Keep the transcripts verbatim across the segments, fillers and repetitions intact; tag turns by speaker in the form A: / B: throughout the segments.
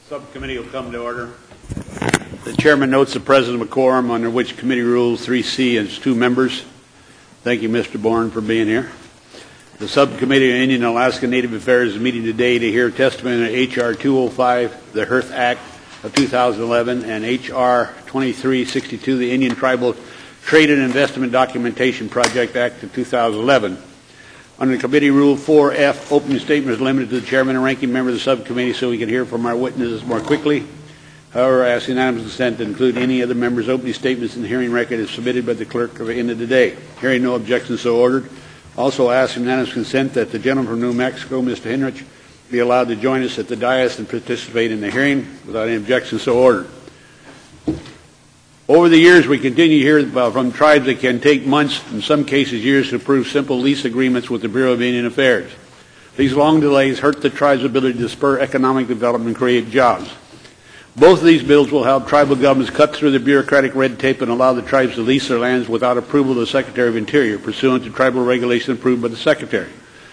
A: Subcommittee will come to order. The chairman notes the presence of a quorum under which committee rules three C has two members. Thank you, Mister Bourne, for being here. The Subcommittee on Indian and Alaska Native Affairs is meeting today to hear testimony on H R two oh five, the Hearth Act of two thousand eleven, and H R twenty-three sixty-two, the Indian Tribal Trade and Investment Documentation Project Act of two thousand eleven. Under Committee Rule four F, opening statement is limited to the chairman and ranking member of the subcommittee so we can hear from our witnesses more quickly. However, I ask unanimous consent to include any other members' opening statements in the hearing record as submitted by the clerk at the end of the day. Hearing no objections, so ordered. Also ask unanimous consent that the gentleman from New Mexico, Mister Henrich, be allowed to join us at the dais and participate in the hearing without any objections, so ordered. Over the years, we continue to hear about from tribes that can take months, in some cases years, to approve simple lease agreements with the Bureau of Indian Affairs. These long delays hurt the tribe's ability to spur economic development and create jobs. Both of these bills will help tribal governments cut through the bureaucratic red tape and allow the tribes to lease their lands without approval of the Secretary of Interior, pursuant to tribal regulation approved by the Secretary.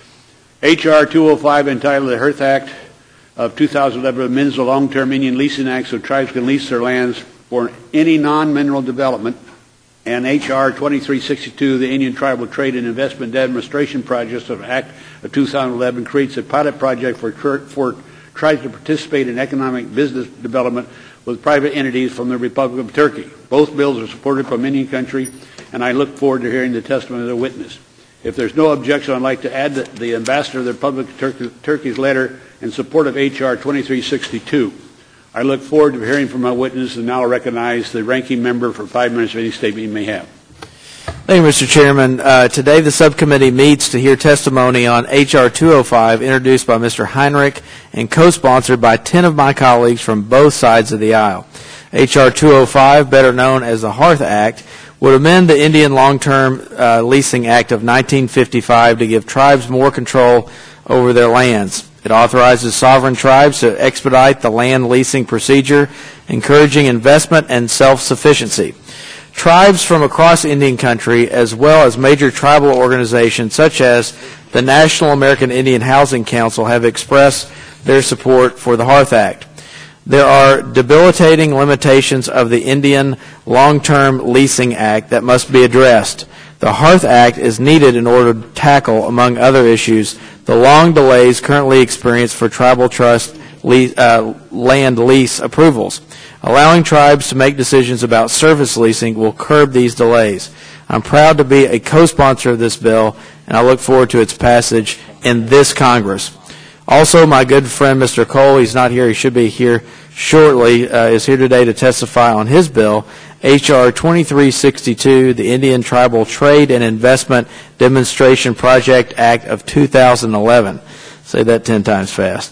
A: H R two oh five, entitled the Hearth Act of two thousand eleven, amends the Long-Term Indian Leasing Act so tribes can lease their lands for any non-mineral development, and H R twenty-three sixty-two, the Indian Tribal Trade and Investment Demonstration Project of Act of two thousand eleven, creates a pilot project for, for tribes to participate in economic business development with private entities from the Republic of Turkey. Both bills are supported from Indian country, and I look forward to hearing the testimony of the witness. If there's no objection, I'd like to add that the ambassador of the Republic of Turkey, Turkey's letter in support of H R twenty-three sixty-two. I look forward to hearing from my witness and now recognize the ranking member for five minutes of any statement he may have.
B: Thank you, Mister Chairman. Uh, today the subcommittee meets to hear testimony on H R two oh five introduced by Mister Heinrich and co-sponsored by ten of my colleagues from both sides of the aisle. H R two oh five, better known as the Hearth Act, would amend the Indian Long-Term uh, Leasing Act of nineteen fifty-five to give tribes more control over their lands. It authorizes sovereign tribes to expedite the land leasing procedure, encouraging investment and self-sufficiency. Tribes from across Indian country, as well as major tribal organizations such as the National American Indian Housing Council, have expressed their support for the Hearth Act. There are debilitating limitations of the Indian Long-Term Leasing Act that must be addressed. The Hearth Act is needed in order to tackle, among other issues, the long delays currently experienced for tribal trust lease, uh, land lease approvals. Allowing tribes to make decisions about service leasing will curb these delays. I'm proud to be a co-sponsor of this bill, and I look forward to its passage in this Congress. Also, my good friend Mister Cole, he's not here, he should be here shortly, uh, is here today to testify on his bill, H R twenty-three sixty-two, the Indian Tribal Trade and Investment Demonstration Project Act of two thousand eleven. Say that ten times fast.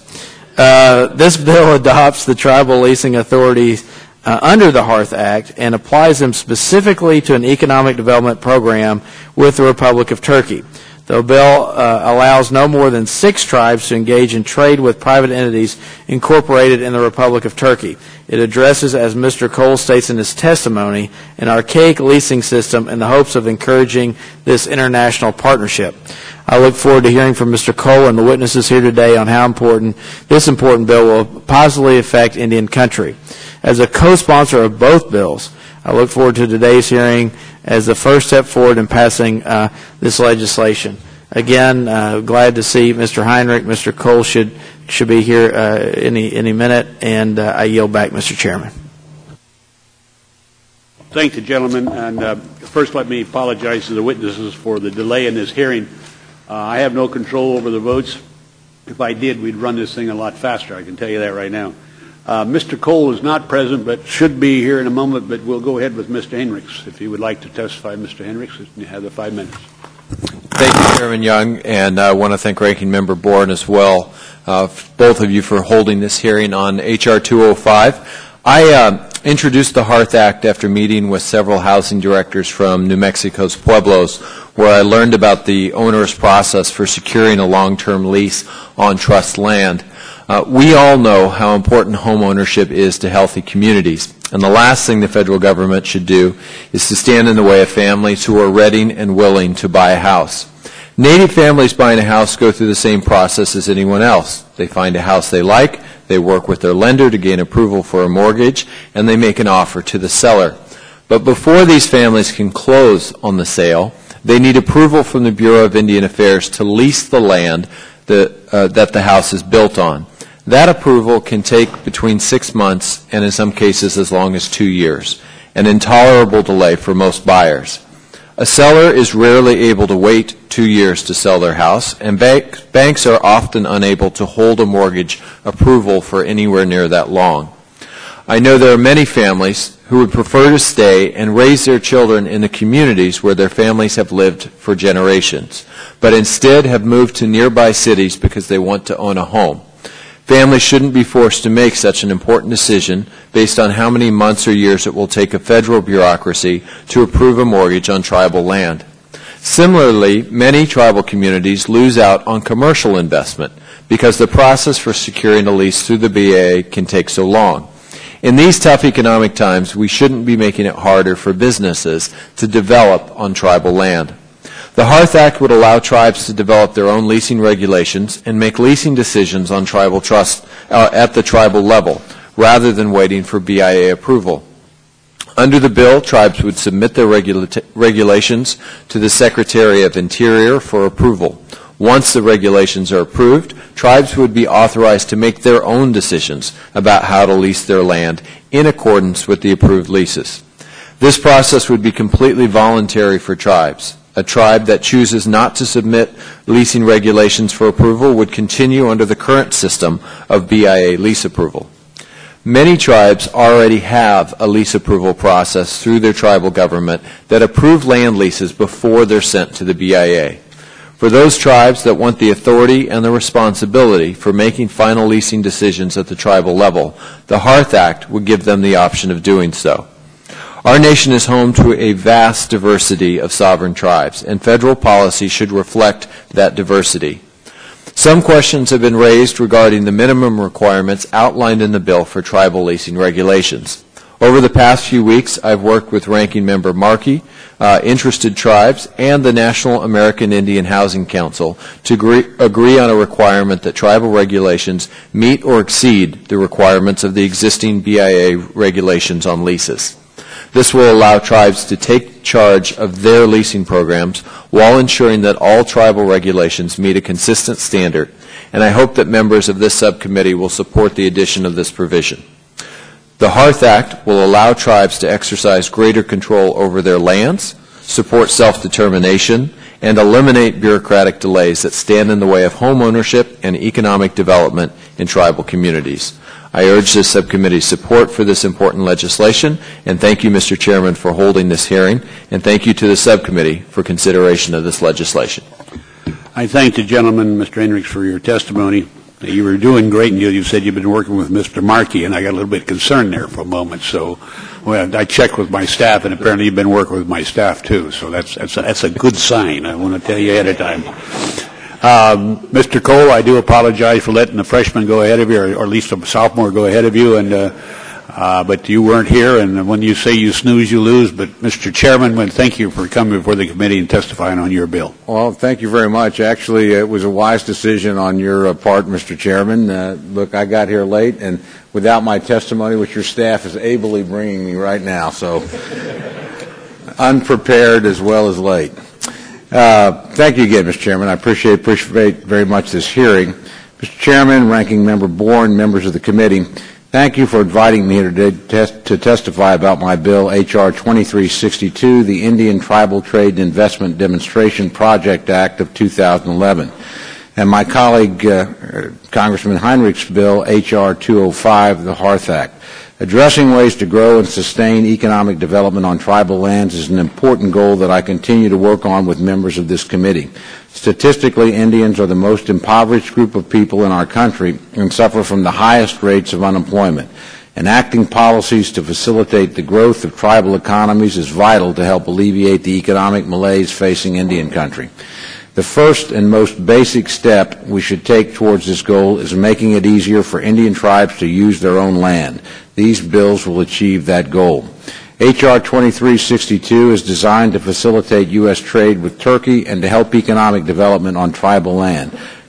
B: Uh, this bill adopts the tribal leasing authorities uh, under the Hearth Act and applies them specifically to an economic development program with the Republic of Turkey. The bill uh, allows no more than six tribes to engage in trade with private entities incorporated in the Republic of Turkey. It addresses, as Mister Cole states in his testimony, an archaic leasing system in the hopes of encouraging this international partnership. I look forward to hearing from Mister Cole and the witnesses here today on how important this important bill will positively affect Indian country. As a co-sponsor of both bills, I look forward to today's hearing as the first step forward in passing uh, this legislation. Again, uh, glad to see Mister Heinrich. Mister Cole should should be here uh, any any minute, and uh, I yield back, Mister Chairman.
A: Thank the gentleman. And uh, first, let me apologize to the witnesses for the delay in this hearing. Uh, I have no control over the votes. If I did, we'd run this thing a lot faster. I can tell you that right now. Uh, Mister Cole is not present, but should be here in a moment. But we'll go ahead with Mister Henrichs. If you would like to testify, Mister Henrichs, you have the five minutes.
C: Thank you, Chairman Young, and I want to thank Ranking Member Bourne as well, uh, both of you for holding this hearing on H R two oh five. I uh, introduced the Hearth Act after meeting with several housing directors from New Mexico's Pueblos, where I learned about the onerous process for securing a long-term lease on trust land. Uh, we all know how important home ownership is to healthy communities, and the last thing the federal government should do is to stand in the way of families who are ready and willing to buy a house. Native families buying a house go through the same process as anyone else. They find a house they like, They work with their lender to gain approval for a mortgage, and they make an offer to the seller. But before these families can close on the sale, they need approval from the Bureau of Indian Affairs to lease the land that, uh, that the house is built on. That approval can take between six months and in some cases as long as two years, an intolerable delay for most buyers. A seller is rarely able to wait two years to sell their house, and bank, banks are often unable to hold a mortgage approval for anywhere near that long. I know there are many families who would prefer to stay and raise their children in the communities where their families have lived for generations, but instead have moved to nearby cities because they want to own a home. Families shouldn't be forced to make such an important decision based on how many months or years it will take a federal bureaucracy to approve a mortgage on tribal land. Similarly, many tribal communities lose out on commercial investment because the process for securing a lease through the B A A can take so long. In these tough economic times, we shouldn't be making it harder for businesses to develop on tribal land. The Hearth Act would allow tribes to develop their own leasing regulations and make leasing decisions on tribal trust uh, at the tribal level, rather than waiting for B I A approval. Under the bill, tribes would submit their regula regulations to the Secretary of Interior for approval. Once the regulations are approved, tribes would be authorized to make their own decisions about how to lease their land in accordance with the approved leases. This process would be completely voluntary for tribes. A tribe that chooses not to submit leasing regulations for approval would continue under the current system of B I A lease approval. Many tribes already have a lease approval process through their tribal government that approve land leases before they're sent to the B I A. For those tribes that want the authority and the responsibility for making final leasing decisions at the tribal level, the Hearth Act would give them the option of doing so. Our nation is home to a vast diversity of sovereign tribes, and federal policy should reflect that diversity. Some questions have been raised regarding the minimum requirements outlined in the bill for tribal leasing regulations. Over the past few weeks, I've worked with Ranking Member Markey, uh, interested tribes, and the National American Indian Housing Council to agree, agree on a requirement that tribal regulations meet or exceed the requirements of the existing B I A regulations on leases. This will allow tribes to take charge of their leasing programs while ensuring that all tribal regulations meet a consistent standard, and I hope that members of this subcommittee will support the addition of this provision. The Hearth Act will allow tribes to exercise greater control over their lands, support self-determination, and eliminate bureaucratic delays that stand in the way of home ownership and economic development in tribal communities. I urge this subcommittee's support for this important legislation, and thank you, Mister Chairman, for holding this hearing, and thank you to the subcommittee for consideration of this legislation.
A: I thank the gentleman, Mister Hendricks, for your testimony. You were doing great, and you, you said you've been working with Mister Markey, and I got a little bit concerned there for a moment. So, well, I checked with my staff, and apparently you've been working with my staff too. So that's that's a, that's a good sign. I want to tell you ahead of time. Um, Mister Cole, I do apologize for letting the freshman go ahead of you, or, or at least a sophomore go ahead of you, and uh, uh, but you weren't here, and when you say you snooze, you lose. But Mister Chairman, well, thank you for coming before the committee and testifying on your bill.
D: Well, thank you very much. Actually, it was a wise decision on your uh, part, Mister Chairman. Uh, look, I got here late, and without my testimony, which your staff is ably bringing me right now, so unprepared as well as late. Uh, thank you again, Mister Chairman. I appreciate, appreciate very much this hearing. Mister Chairman, Ranking Member Bourne, members of the committee, thank you for inviting me here today to, test, to testify about my bill, H R twenty-three sixty-two, the Indian Tribal Trade and Investment Demonstration Project Act of two thousand eleven, and my colleague, uh, Congressman Heinrich's bill, H R two oh five, the Hearth Act. Addressing ways to grow and sustain economic development on tribal lands is an important goal that I continue to work on with members of this committee. Statistically, Indians are the most impoverished group of people in our country and suffer from the highest rates of unemployment. Enacting policies to facilitate the growth of tribal economies is vital to help alleviate the economic malaise facing Indian country. The first and most basic step we should take towards this goal is making it easier for Indian tribes to use their own land. These bills will achieve that goal. H R twenty-three sixty-two is designed to facilitate U S trade with Turkey and to help economic development on tribal land.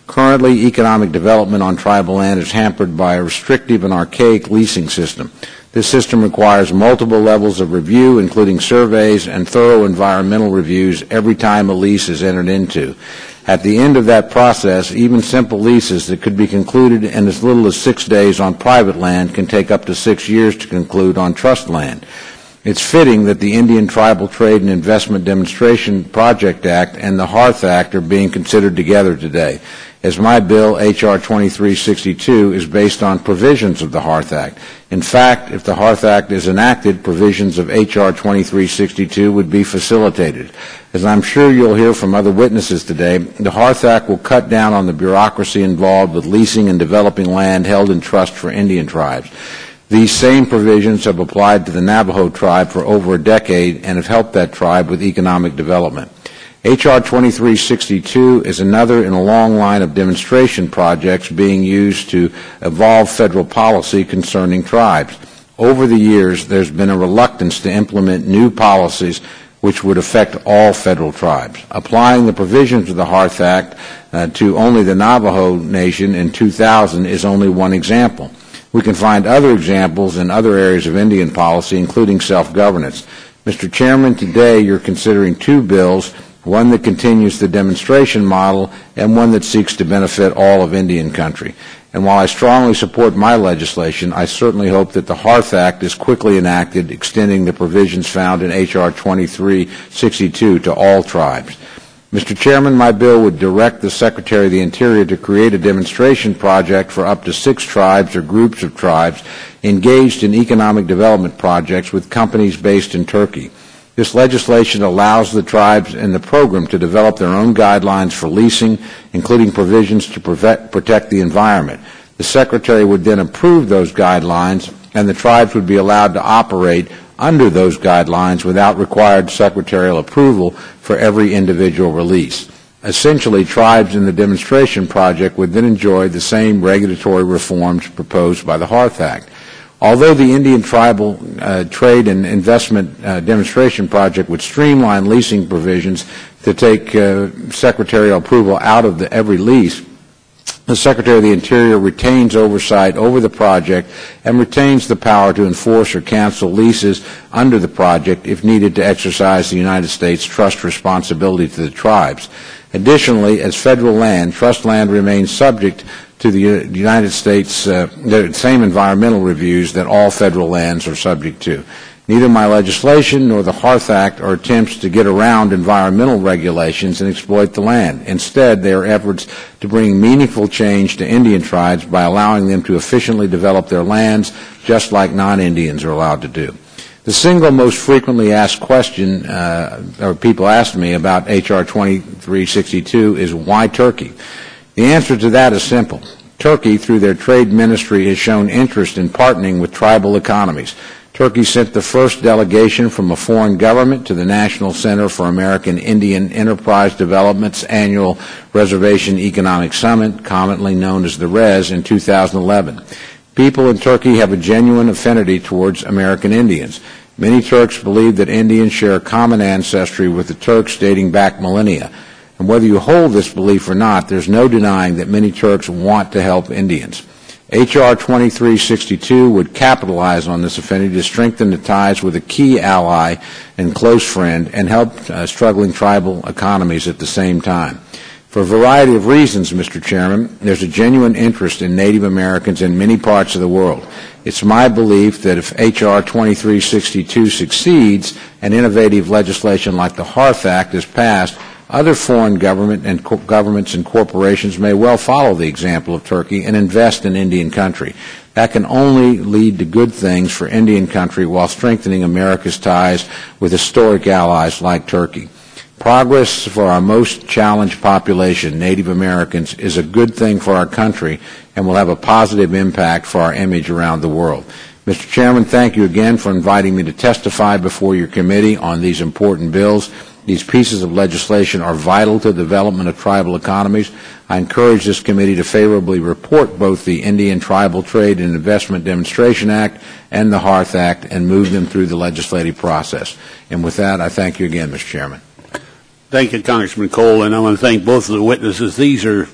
D: Currently, economic development on tribal land is hampered by a restrictive and archaic leasing system. This system requires multiple levels of review, including surveys and thorough environmental reviews every time a lease is entered into. At the end of that process, even simple leases that could be concluded in as little as six days on private land can take up to six years to conclude on trust land. It's fitting that the Indian Tribal Trade and Investment Demonstration Project Act and the Hearth Act are being considered together today, as my bill, H R twenty-three sixty-two, is based on provisions of the Hearth Act. In fact, if the Hearth Act is enacted, provisions of H R twenty-three sixty-two would be facilitated. As I'm sure you'll hear from other witnesses today, the Hearth Act will cut down on the bureaucracy involved with leasing and developing land held in trust for Indian tribes. These same provisions have applied to the Navajo tribe for over a decade and have helped that tribe with economic development. H R twenty-three sixty-two is another in a long line of demonstration projects being used to evolve federal policy concerning tribes. Over the years, there's been a reluctance to implement new policies which would affect all federal tribes. Applying the provisions of the Hearth Act uh, to only the Navajo Nation in two thousand is only one example. We can find other examples in other areas of Indian policy, including self-governance. Mister Chairman, today you're considering two bills, one that continues the demonstration model and one that seeks to benefit all of Indian country. And while I strongly support my legislation, I certainly hope that the Hearth Act is quickly enacted, extending the provisions found in H R twenty-three sixty-two to all tribes. Mister Chairman, my bill would direct the Secretary of the Interior to create a demonstration project for up to six tribes or groups of tribes engaged in economic development projects with companies based in Turkey. This legislation allows the tribes in the program to develop their own guidelines for leasing, including provisions to protect the environment. The Secretary would then approve those guidelines, and the tribes would be allowed to operate under those guidelines without required secretarial approval for every individual release. Essentially, tribes in the demonstration project would then enjoy the same regulatory reforms proposed by the Hearth Act. Although the Indian Tribal uh, Trade and Investment uh, Demonstration Project would streamline leasing provisions to take uh, secretarial approval out of the, every lease, the Secretary of the Interior retains oversight over the project and retains the power to enforce or cancel leases under the project if needed to exercise the United States trust responsibility to the tribes. Additionally, as federal land, trust land remains subject to the United States, uh, the same environmental reviews that all federal lands are subject to. Neither my legislation nor the Hearth Act are attempts to get around environmental regulations and exploit the land. Instead, they are efforts to bring meaningful change to Indian tribes by allowing them to efficiently develop their lands, just like non-Indians are allowed to do. The single most frequently asked question, uh, or people ask me about H R twenty-three sixty-two is, why Turkey? The answer to that is simple. Turkey, through their trade ministry, has shown interest in partnering with tribal economies. Turkey sent the first delegation from a foreign government to the National Center for American Indian Enterprise Development's annual Reservation Economic Summit, commonly known as the R E S, in two thousand eleven. People in Turkey have a genuine affinity towards American Indians. Many Turks believe that Indians share a common ancestry with the Turks dating back millennia. And whether you hold this belief or not, there's no denying that many Turks want to help Indians. H R twenty-three sixty-two would capitalize on this affinity to strengthen the ties with a key ally and close friend and help uh, struggling tribal economies at the same time. For a variety of reasons, Mister Chairman, there's a genuine interest in Native Americans in many parts of the world. It's my belief that if H R twenty-three sixty-two succeeds and innovative legislation like the Hearth Act is passed, other foreign government and co- governments and corporations may well follow the example of Turkey and invest in Indian country. That can only lead to good things for Indian country while strengthening America's ties with historic allies like Turkey. Progress for our most challenged population, Native Americans, is a good thing for our country and will have a positive impact for our image around the world. Mister Chairman, thank you again for inviting me to testify before your committee on these important bills. These pieces of legislation are vital to the development of tribal economies. I encourage this committee to favorably report both the Indian Tribal Trade and Investment Demonstration Act and the Hearth Act and move them through the legislative process. And with that, I thank you again, Mister Chairman.
A: Thank you, Congressman Cole, and I want to thank both of the witnesses. These are two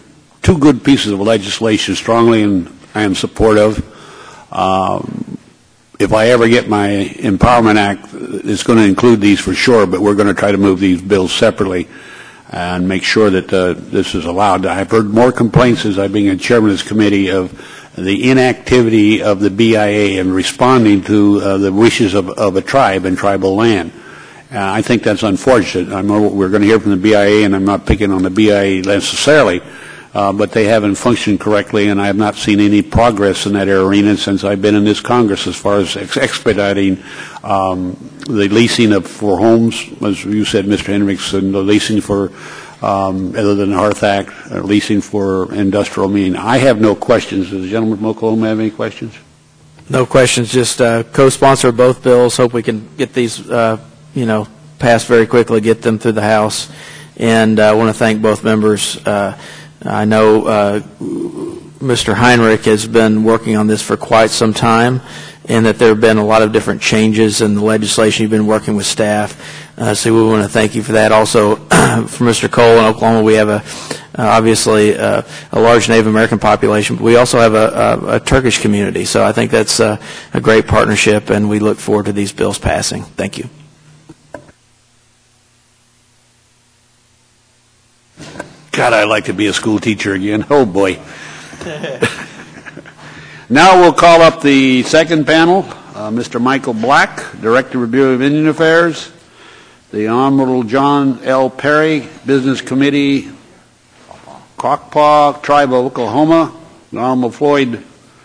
A: two good pieces of legislation strongly and I am supportive. Um, if I ever get my Empowerment Act, it's going to include these for sure, but we're going to try to move these bills separately and make sure that uh, this is allowed. I've heard more complaints as I've been chairman of this committee of the inactivity of the B I A in responding to uh, the wishes of, of a tribe and tribal land. Uh, I think that's unfortunate. I know we're going to hear from the B I A, and I'm not picking on the B I A necessarily, uh, but they haven't functioned correctly, and I have not seen any progress in that arena since I've been in this Congress as far as ex expediting um, the leasing of for homes, as you said, Mister Hendricks, and the leasing for, um, other than the Hearth Act, uh, leasing for industrial meaning. I have no questions. Does the gentleman from Oklahoma have any questions?
B: No questions. Just uh, co-sponsor both bills. Hope we can get these, uh, you know, passed very quickly, get them through the House. And uh, I want to thank both members. Uh, I know uh, Mister Heinrich has been working on this for quite some time, and that there have been a lot of different changes in the legislation. You've been working with staff. Uh, so we want to thank you for that. Also, for Mister Cole in Oklahoma, we have a uh, obviously uh, a large Native American population, but we also have a, a, a Turkish community. So I think that's uh, a great partnership, and we look forward to these bills passing. Thank you.
A: God, I'd like to be a school teacher again. Oh, boy. Now we'll call up the second panel, uh, Mister Michael Black, Director of Bureau of Indian Affairs, the Honorable John L. Perry, Business Committee, Quapaw Tribe of Oklahoma, the Honorable Floyd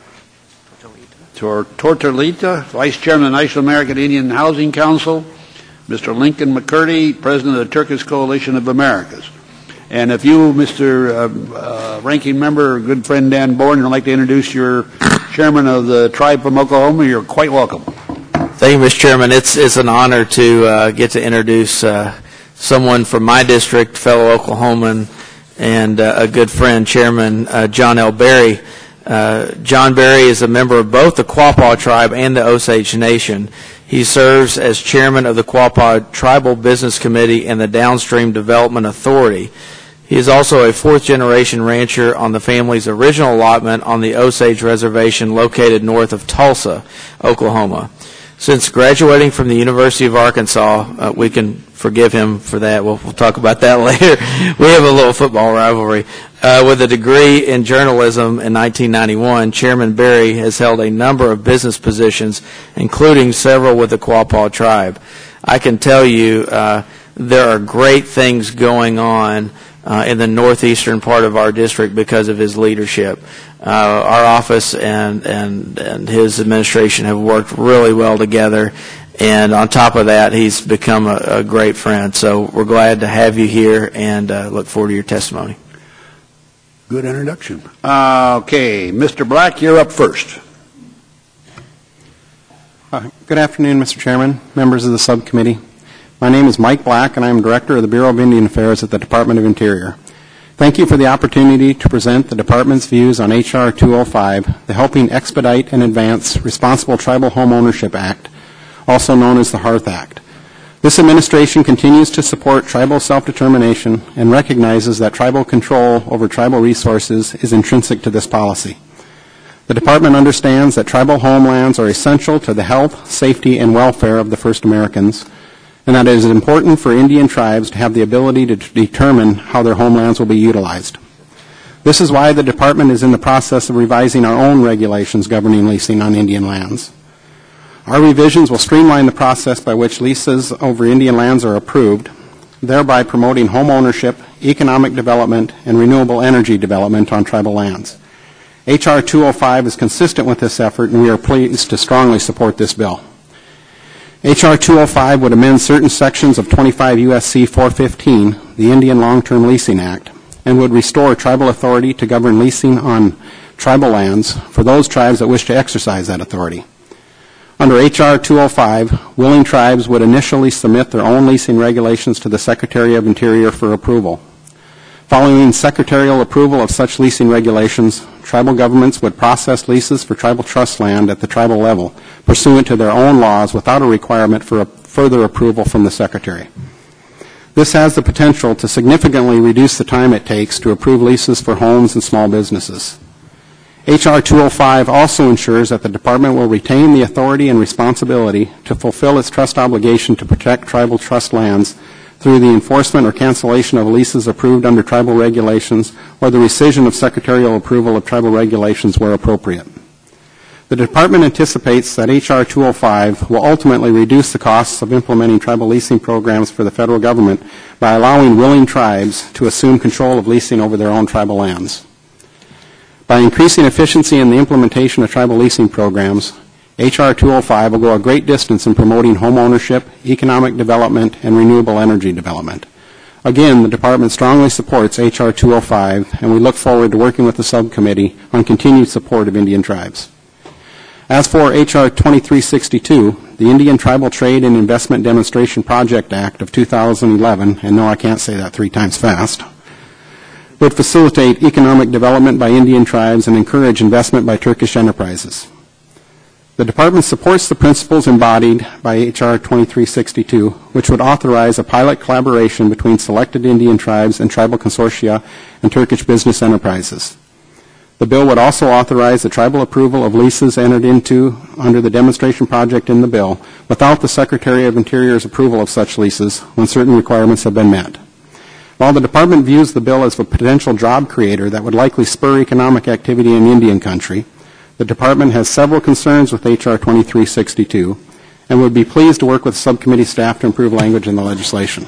A: Tortolita, Vice Chairman of the National American Indian Housing Council, Mister Lincoln McCurdy, President of the Turkish Coalition of Americas. And if you, Mister Uh, uh, Ranking Member, good friend Dan Bourne, would like to introduce your chairman of the tribe from Oklahoma, you're quite welcome.
B: Thank you, Mister Chairman. It's, it's an honor to uh, get to introduce uh, someone from my district, fellow Oklahoman, and uh, a good friend, Chairman uh, John L. Berry. Uh, John Berry is a member of both the Quapaw tribe and the Osage Nation. He serves as chairman of the Quapaw Tribal Business Committee and the Downstream Development Authority. He is also a fourth-generation rancher on the family's original allotment on the Osage Reservation located north of Tulsa, Oklahoma. Since graduating from the University of Arkansas, uh, we can forgive him for that. We'll, we'll talk about that later. We have a little football rivalry. Uh, with a degree in journalism in nineteen ninety-one, Chairman Berry has held a number of business positions, including several with the Quapaw tribe. I can tell you uh, there are great things going on Uh, in the northeastern part of our district because of his leadership. Uh, our office and, and, and his administration have worked really well together, and on top of that, he's become a, a great friend. So we're glad to have you here, and uh, look forward to your testimony.
A: Good introduction. Uh, okay, Mister Black, you're up first.
E: Uh, good afternoon, Mister Chairman, members of the subcommittee. My name is Mike Black, and I am Director of the Bureau of Indian Affairs at the Department of Interior. Thank you for the opportunity to present the Department's views on H R two oh five, the Helping Expedite and Advance Responsible Tribal Home Ownership Act, also known as the Hearth Act. This administration continues to support tribal self-determination and recognizes that tribal control over tribal resources is intrinsic to this policy. The Department understands that tribal homelands are essential to the health, safety, and welfare of the First Americans, and that it is important for Indian tribes to have the ability to determine how their homelands will be utilized. This is why the Department is in the process of revising our own regulations governing leasing on Indian lands. Our revisions will streamline the process by which leases over Indian lands are approved, thereby promoting home ownership, economic development, and renewable energy development on tribal lands. H R two oh five is consistent with this effort, and we are pleased to strongly support this bill. H R two oh five would amend certain sections of twenty-five U S C four fifteen, the Indian Long-Term Leasing Act, and would restore tribal authority to govern leasing on tribal lands for those tribes that wish to exercise that authority. Under H R two oh five, willing tribes would initially submit their own leasing regulations to the Secretary of Interior for approval. Following secretarial approval of such leasing regulations, tribal governments would process leases for tribal trust land at the tribal level, pursuant to their own laws without a requirement for a further approval from the Secretary. This has the potential to significantly reduce the time it takes to approve leases for homes and small businesses. H R two oh five also ensures that the Department will retain the authority and responsibility to fulfill its trust obligation to protect tribal trust lands through the enforcement or cancellation of leases approved under tribal regulations or the rescission of secretarial approval of tribal regulations where appropriate. The Department anticipates that H R two oh five will ultimately reduce the costs of implementing tribal leasing programs for the federal government by allowing willing tribes to assume control of leasing over their own tribal lands. By increasing efficiency in the implementation of tribal leasing programs, H R two oh five will go a great distance in promoting home ownership, economic development, and renewable energy development. Again, the Department strongly supports H R two oh five, and we look forward to working with the subcommittee on continued support of Indian tribes. As for H R twenty-three sixty-two, the Indian Tribal Trade and Investment Demonstration Project Act of two thousand eleven, and no, I can't say that three times fast, would facilitate economic development by Indian tribes and encourage investment by Turkish enterprises. The Department supports the principles embodied by H R twenty-three sixty-two, which would authorize a pilot collaboration between selected Indian tribes and tribal consortia and Turkish business enterprises. The bill would also authorize the tribal approval of leases entered into under the demonstration project in the bill without the Secretary of Interior's approval of such leases when certain requirements have been met. While the Department views the bill as a potential job creator that would likely spur economic activity in Indian country, the Department has several concerns with H R twenty-three sixty-two and would be pleased to work with subcommittee staff to improve language in the legislation.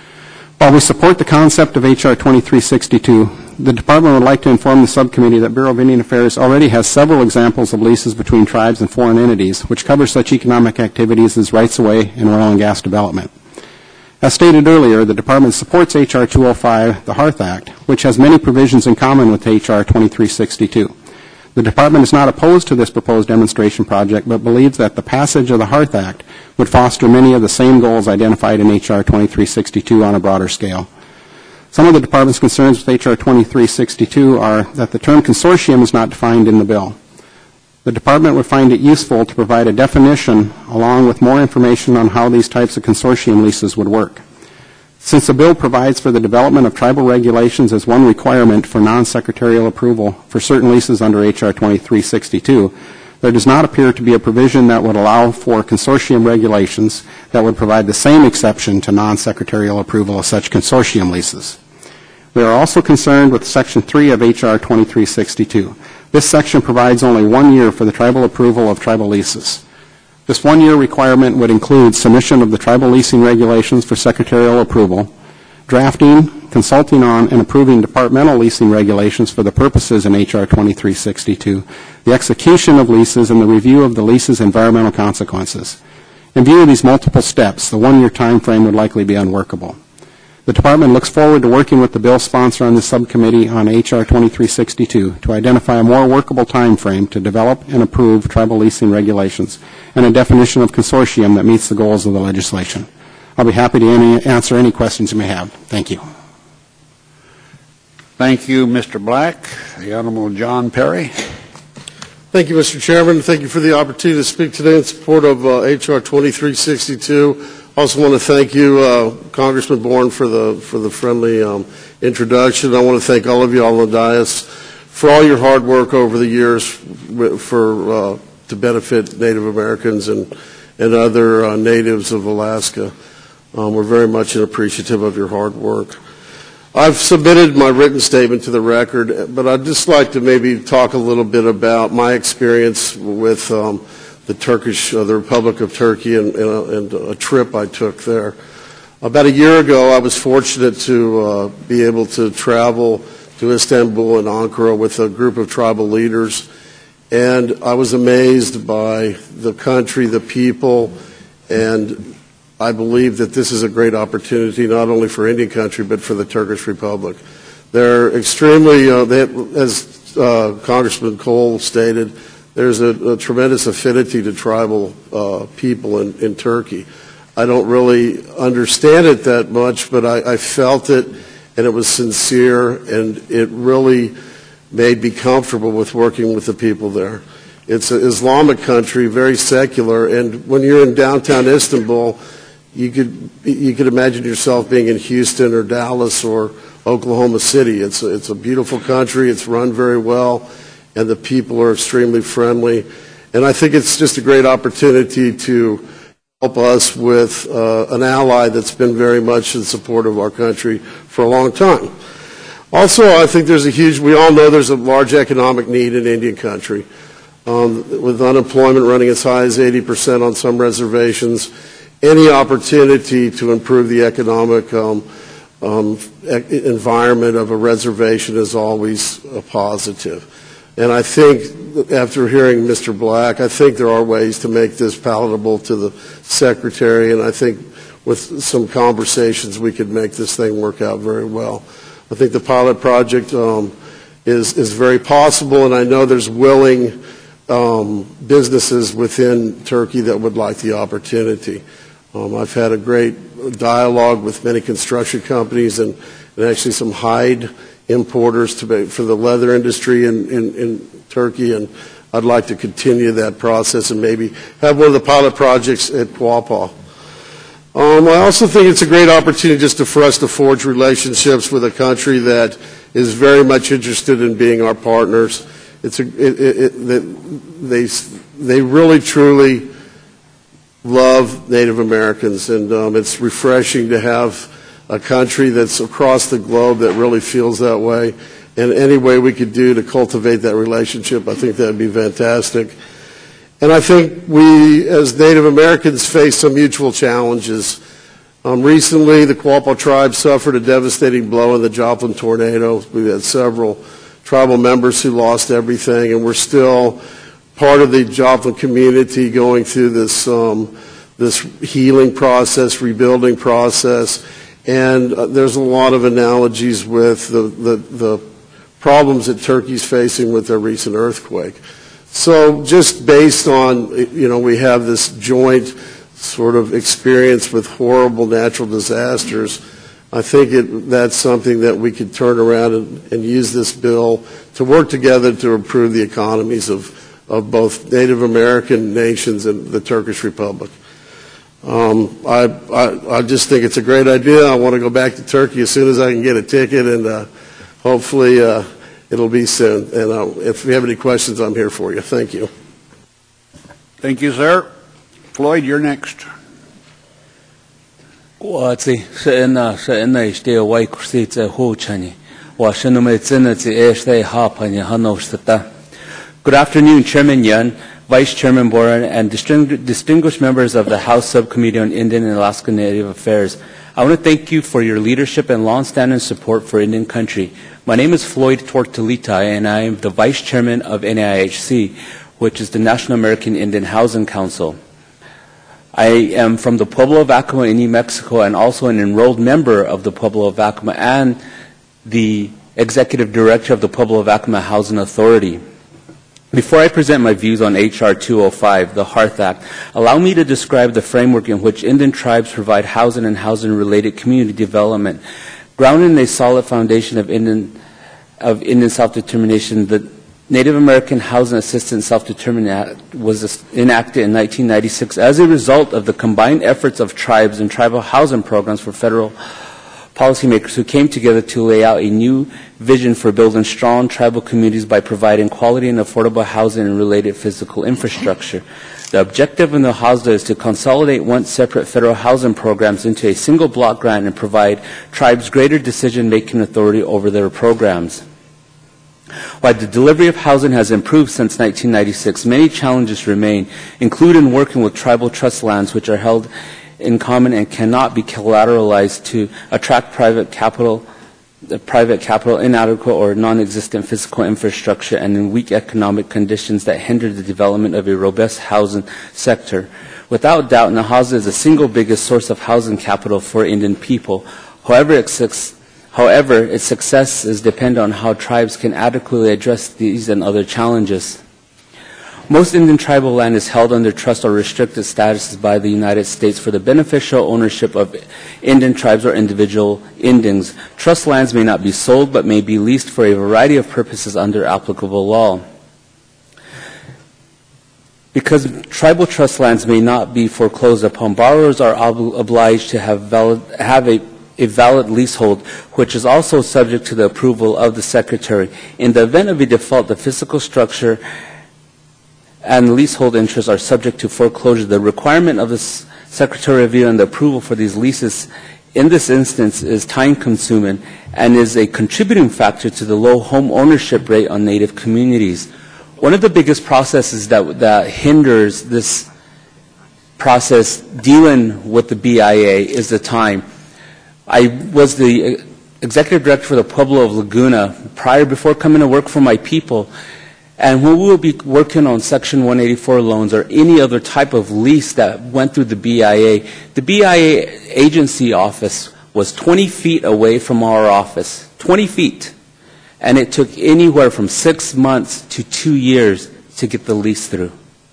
E: While we support the concept of H R twenty-three sixty-two, the Department would like to inform the subcommittee that Bureau of Indian Affairs already has several examples of leases between tribes and foreign entities which cover such economic activities as rights-of-way and oil and gas development. As stated earlier, the Department supports H R two oh five, the Hearth Act, which has many provisions in common with H R twenty-three sixty-two. The Department is not opposed to this proposed demonstration project, but believes that the passage of the Hearth Act would foster many of the same goals identified in H R twenty-three sixty-two on a broader scale. Some of the Department's concerns with H R twenty-three sixty-two are that the term consortium is not defined in the bill. The Department would find it useful to provide a definition along with more information on how these types of consortium leases would work. Since the bill provides for the development of tribal regulations as one requirement for non-secretarial approval for certain leases under H R twenty-three sixty-two, there does not appear to be a provision that would allow for consortium regulations that would provide the same exception to non-secretarial approval of such consortium leases. We are also concerned with Section three of H R twenty-three sixty-two. This section provides only one year for the tribal approval of tribal leases. This one-year requirement would include submission of the tribal leasing regulations for secretarial approval, drafting, consulting on, and approving departmental leasing regulations for the purposes in H R twenty-three sixty-two, the execution of leases, and the review of the lease's environmental consequences. In view of these multiple steps, the one-year time frame would likely be unworkable. The Department looks forward to working with the bill sponsor on the subcommittee on H R twenty-three sixty-two to identify a more workable time frame to develop and approve tribal leasing regulations and a definition of consortium that meets the goals of the legislation. I'll be happy to any, answer any questions you may have. Thank you.
A: Thank you, Mister Black. The Honorable John Perry.
F: Thank you, Mister Chairman. Thank you for the opportunity to speak today in support of uh, H R twenty-three sixty-two. I also want to thank you, uh, Congressman Bourne, for the for the friendly um, introduction. I want to thank all of you on the dais for all your hard work over the years for uh, to benefit Native Americans and and other uh, natives of Alaska. Um, we're very much appreciative of your hard work. I've submitted my written statement to the record, but I'd just like to maybe talk a little bit about my experience with um, the Turkish, uh, the Republic of Turkey, and, and, a, and a trip I took there. About a year ago, I was fortunate to uh, be able to travel to Istanbul and Ankara with a group of tribal leaders, and I was amazed by the country, the people, and I believe that this is a great opportunity not only for Indian country but for the Turkish Republic. They're extremely, uh, they, as uh, Congressman Cole stated, there's a, a tremendous affinity to tribal uh, people in, in Turkey. I don't really understand it that much, but I, I felt it, and it was sincere, and it really made me comfortable with working with the people there. It's an Islamic country, very secular, and when you're in downtown Istanbul, you could you could imagine yourself being in Houston or Dallas or Oklahoma City. It's a, it's a beautiful country. It's run very well, and the people are extremely friendly. And I think it's just a great opportunity to help us with uh, an ally that's been very much in support of our country for a long time. Also, I think there's a huge, we all know there's a large economic need in Indian country. Um, with unemployment running as high as eighty percent on some reservations, any opportunity to improve the economic um, um, e- environment of a reservation is always a positive. And I think, after hearing Mister Black, I think there are ways to make this palatable to the Secretary, and I think with some conversations we could make this thing work out very well. I think the pilot project um, is, is very possible, and I know there's willing um, businesses within Turkey that would like the opportunity. Um, I've had a great dialogue with many construction companies and, and actually some hide importers to make, for the leather industry in, in, in Turkey, and I'd like to continue that process and maybe have one of the pilot projects at Quapaw. Um, I also think it's a great opportunity just to, for us to forge relationships with a country that is very much interested in being our partners. It's a, it, it, it, they, they really, truly love Native Americans, and um, it's refreshing to have a country that's across the globe that really feels that way. And any way we could do to cultivate that relationship, I think that would be fantastic. And I think we, as Native Americans, face some mutual challenges. Um, recently, the Quapaw tribe suffered a devastating blow in the Joplin tornado. We've had several tribal members who lost everything, and we're still part of the Joplin community going through this, um, this healing process, rebuilding process. And uh, there's a lot of analogies with the, the, the problems that Turkey's facing with their recent earthquake. So just based on, you know, we have this joint sort of experience with horrible natural disasters, I think it, that's something that we could turn around and, and use this bill to work together to improve the economies of, of both Native American nations and the Turkish Republic. Um, I, I, I just think it's a great idea. I want to go back to Turkey as soon as I can get a ticket, and uh, hopefully uh, it'll be soon. And uh, if you have any questions, I'm here for you. Thank you.
A: Thank you, sir. Floyd, you're next.
G: 我这是因那是因那是的外国是在后城呢，我是那么真的是也是在哈朋友很多是的。Good afternoon, Chairman Yun, Vice Chairman Boren, and distingu- distinguished members of the House Subcommittee on Indian and Alaska Native Affairs. I want to thank you for your leadership and long-standing support for Indian country. My name is Floyd Tortolitai, and I am the Vice Chairman of N A I H C, which is the National American Indian Housing Council. I am from the Pueblo of Acoma in New Mexico, and also an enrolled member of the Pueblo of Acoma and the Executive Director of the Pueblo of Acoma Housing Authority. Before I present my views on H R two oh five, the Hearth Act, allow me to describe the framework in which Indian tribes provide housing and housing-related community development. Grounded in a solid foundation of Indian, of Indian self-determination, the Native American Housing Assistance Self-Determination Act was enacted in nineteen ninety-six as a result of the combined efforts of tribes and tribal housing programs for federal policymakers who came together to lay out a new vision for building strong tribal communities by providing quality and affordable housing and related physical infrastructure. The objective of the H A S D A is to consolidate once separate federal housing programs into a single block grant and provide tribes greater decision-making authority over their programs. While the delivery of housing has improved since nineteen ninety-six, many challenges remain, including working with tribal trust lands which are held in common and cannot be collateralized to attract private capital, the private capital, inadequate or non-existent physical infrastructure, and in weak economic conditions that hinder the development of a robust housing sector. Without doubt, N A H A S D A is the single biggest source of housing capital for Indian people. However, it's However, its success is dependent on how tribes can adequately address these and other challenges. Most Indian tribal land is held under trust or restricted statuses by the United States for the beneficial ownership of Indian tribes or individual Indians. Trust lands may not be sold but may be leased for a variety of purposes under applicable law. Because tribal trust lands may not be foreclosed upon, borrowers are ob- obliged to have, valid, have a, a valid leasehold, which is also subject to the approval of the Secretary. In the event of a default, the physical structure and leasehold interests are subject to foreclosure. The requirement of the S- Secretary review and the approval for these leases in this instance is time-consuming and is a contributing factor to the low home ownership rate on Native communities. One of the biggest processes that, that hinders this process dealing with the B I A is the time. I was the executive director for the Pueblo of Laguna prior, before coming to work for my people. And when we will be working on Section one eighty-four loans or any other type of lease that went through the B I A, the B I A agency office was twenty feet away from our office, twenty feet. And it took anywhere from six months to two years to get the lease through.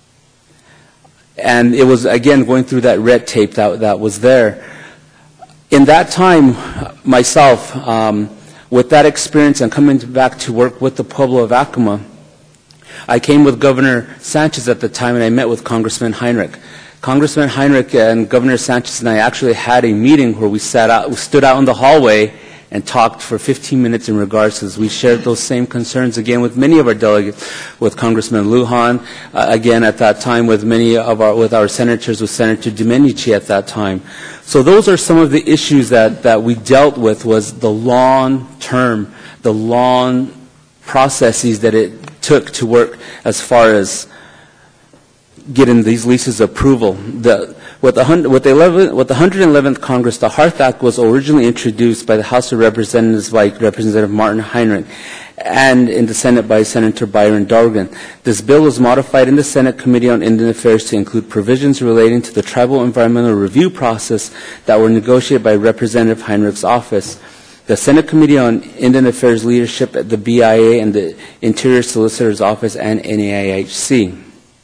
G: And it was, again, going through that red tape that, that was there. In that time, myself, um, with that experience and coming back to work with the Pueblo of Acoma, I came with Governor Sanchez at the time, and I met with Congressman Heinrich. Congressman Heinrich and Governor Sanchez and I actually had a meeting where we sat out, we stood out in the hallway and talked for fifteen minutes in regards to this. We shared those same concerns again with many of our delegates, with Congressman Lujan, uh, again at that time with many of our, with our senators, with Senator Domenici at that time. So those are some of the issues that, that we dealt with, was the long term, the long processes that it took to work as far as getting these leases approval. The, with, the, with, the eleven, with the one hundred eleventh Congress, the Hearth Act was originally introduced by the House of Representatives by Representative Martin Heinrich and in the Senate by Senator Byron Dorgan. This bill was modified in the Senate Committee on Indian Affairs to include provisions relating to the tribal environmental review process that were negotiated by Representative Heinrich's office. The Senate Committee on Indian Affairs leadership at the B I A and the Interior Solicitor's Office and N A I H C.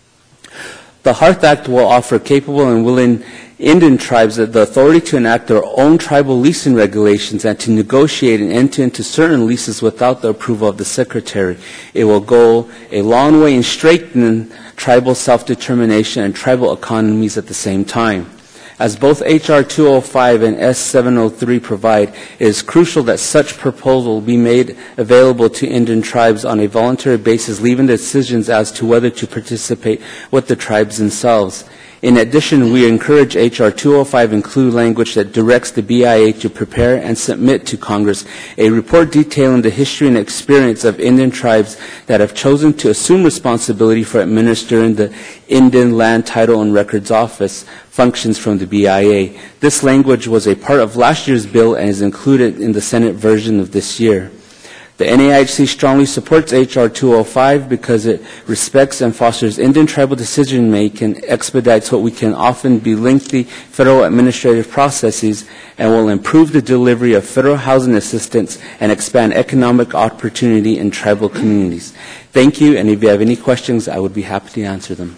G: The Hearth Act will offer capable and willing Indian tribes the authority to enact their own tribal leasing regulations and to negotiate and enter into certain leases without the approval of the Secretary. It will go a long way in strengthening tribal self-determination and tribal economies at the same time. As both H R two oh five and S seven oh three provide, it is crucial that such proposal be made available to Indian tribes on a voluntary basis, leaving decisions as to whether to participate with the tribes themselves. In addition, we encourage H R two oh five include language that directs the B I A to prepare and submit to Congress a report detailing the history and experience of Indian tribes that have chosen to assume responsibility for administering the Indian Land Title and Records Office functions from the B I A. This language was a part of last year's bill and is included in the Senate version of this year. The N A I H C strongly supports H R two oh five because it respects and fosters Indian tribal decision-making, expedites what we can often be lengthy federal administrative processes, and will improve the delivery of federal housing assistance and expand economic opportunity in tribal communities. Thank you, and if you have any questions, I would be happy to answer them.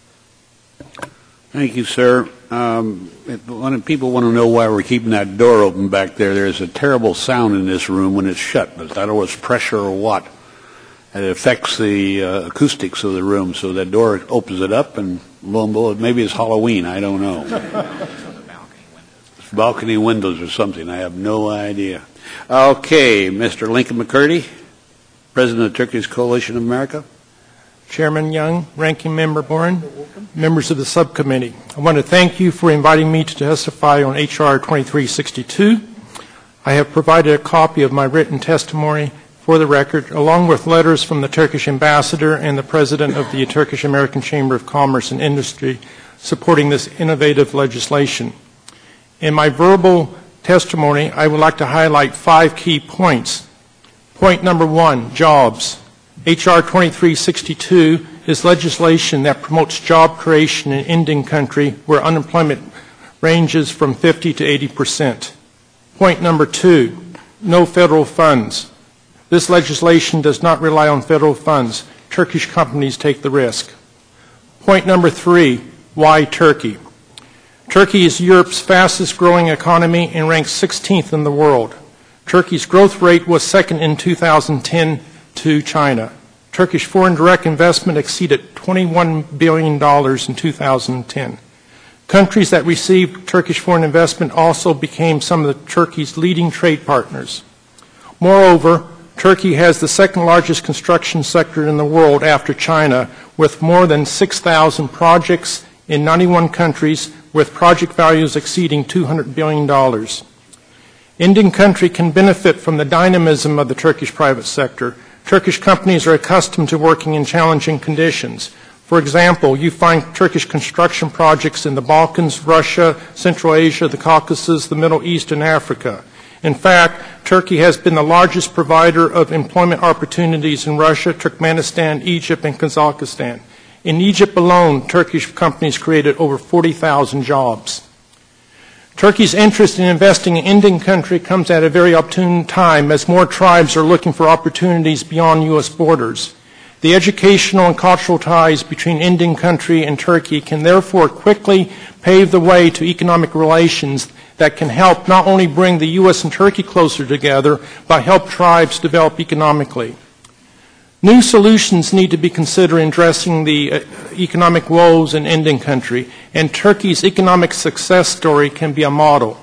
A: Thank you, sir. Um, if, when people want to know why we're keeping that door open back there, there's a terrible sound in this room when it's shut. I don't know if it's pressure or what. And it affects the uh, acoustics of the room, so that door opens it up, and lo and behold, maybe it's Halloween. I don't know. It's balcony windows or something. I have no idea. Okay, Mister Lincoln McCurdy, President of Turkish Coalition of America.
H: Chairman Young, Ranking Member Boren, members of the subcommittee. I want to thank you for inviting me to testify on H R twenty-three sixty-two. I have provided a copy of my written testimony for the record, along with letters from the Turkish ambassador and the president of the Turkish American Chamber of Commerce and Industry supporting this innovative legislation. In my verbal testimony, I would like to highlight five key points. Point number one, jobs. H R twenty-three sixty-two is legislation that promotes job creation in Indian country where unemployment ranges from fifty to eighty percent. Point number two, no federal funds. This legislation does not rely on federal funds. Turkish companies take the risk. Point number three, why Turkey? Turkey is Europe's fastest growing economy and ranks sixteenth in the world. Turkey's growth rate was second in two thousand ten to China. Turkish foreign direct investment exceeded twenty-one billion dollars in two thousand ten. Countries that received Turkish foreign investment also became some of the Turkey's leading trade partners. Moreover, Turkey has the second largest construction sector in the world after China, with more than six thousand projects in ninety-one countries, with project values exceeding two hundred billion dollars. Indian country can benefit from the dynamism of the Turkish private sector. Turkish companies are accustomed to working in challenging conditions. For example, you find Turkish construction projects in the Balkans, Russia, Central Asia, the Caucasus, the Middle East, and Africa. In fact, Turkey has been the largest provider of employment opportunities in Russia, Turkmenistan, Egypt, and Kazakhstan. In Egypt alone, Turkish companies created over forty thousand jobs. Turkey's interest in investing in Indian country comes at a very opportune time as more tribes are looking for opportunities beyond U S borders. The educational and cultural ties between Indian country and Turkey can therefore quickly pave the way to economic relations that can help not only bring the U S and Turkey closer together, but help tribes develop economically. New solutions need to be considered in addressing the uh, economic woes in Indian country, and Turkey's economic success story can be a model.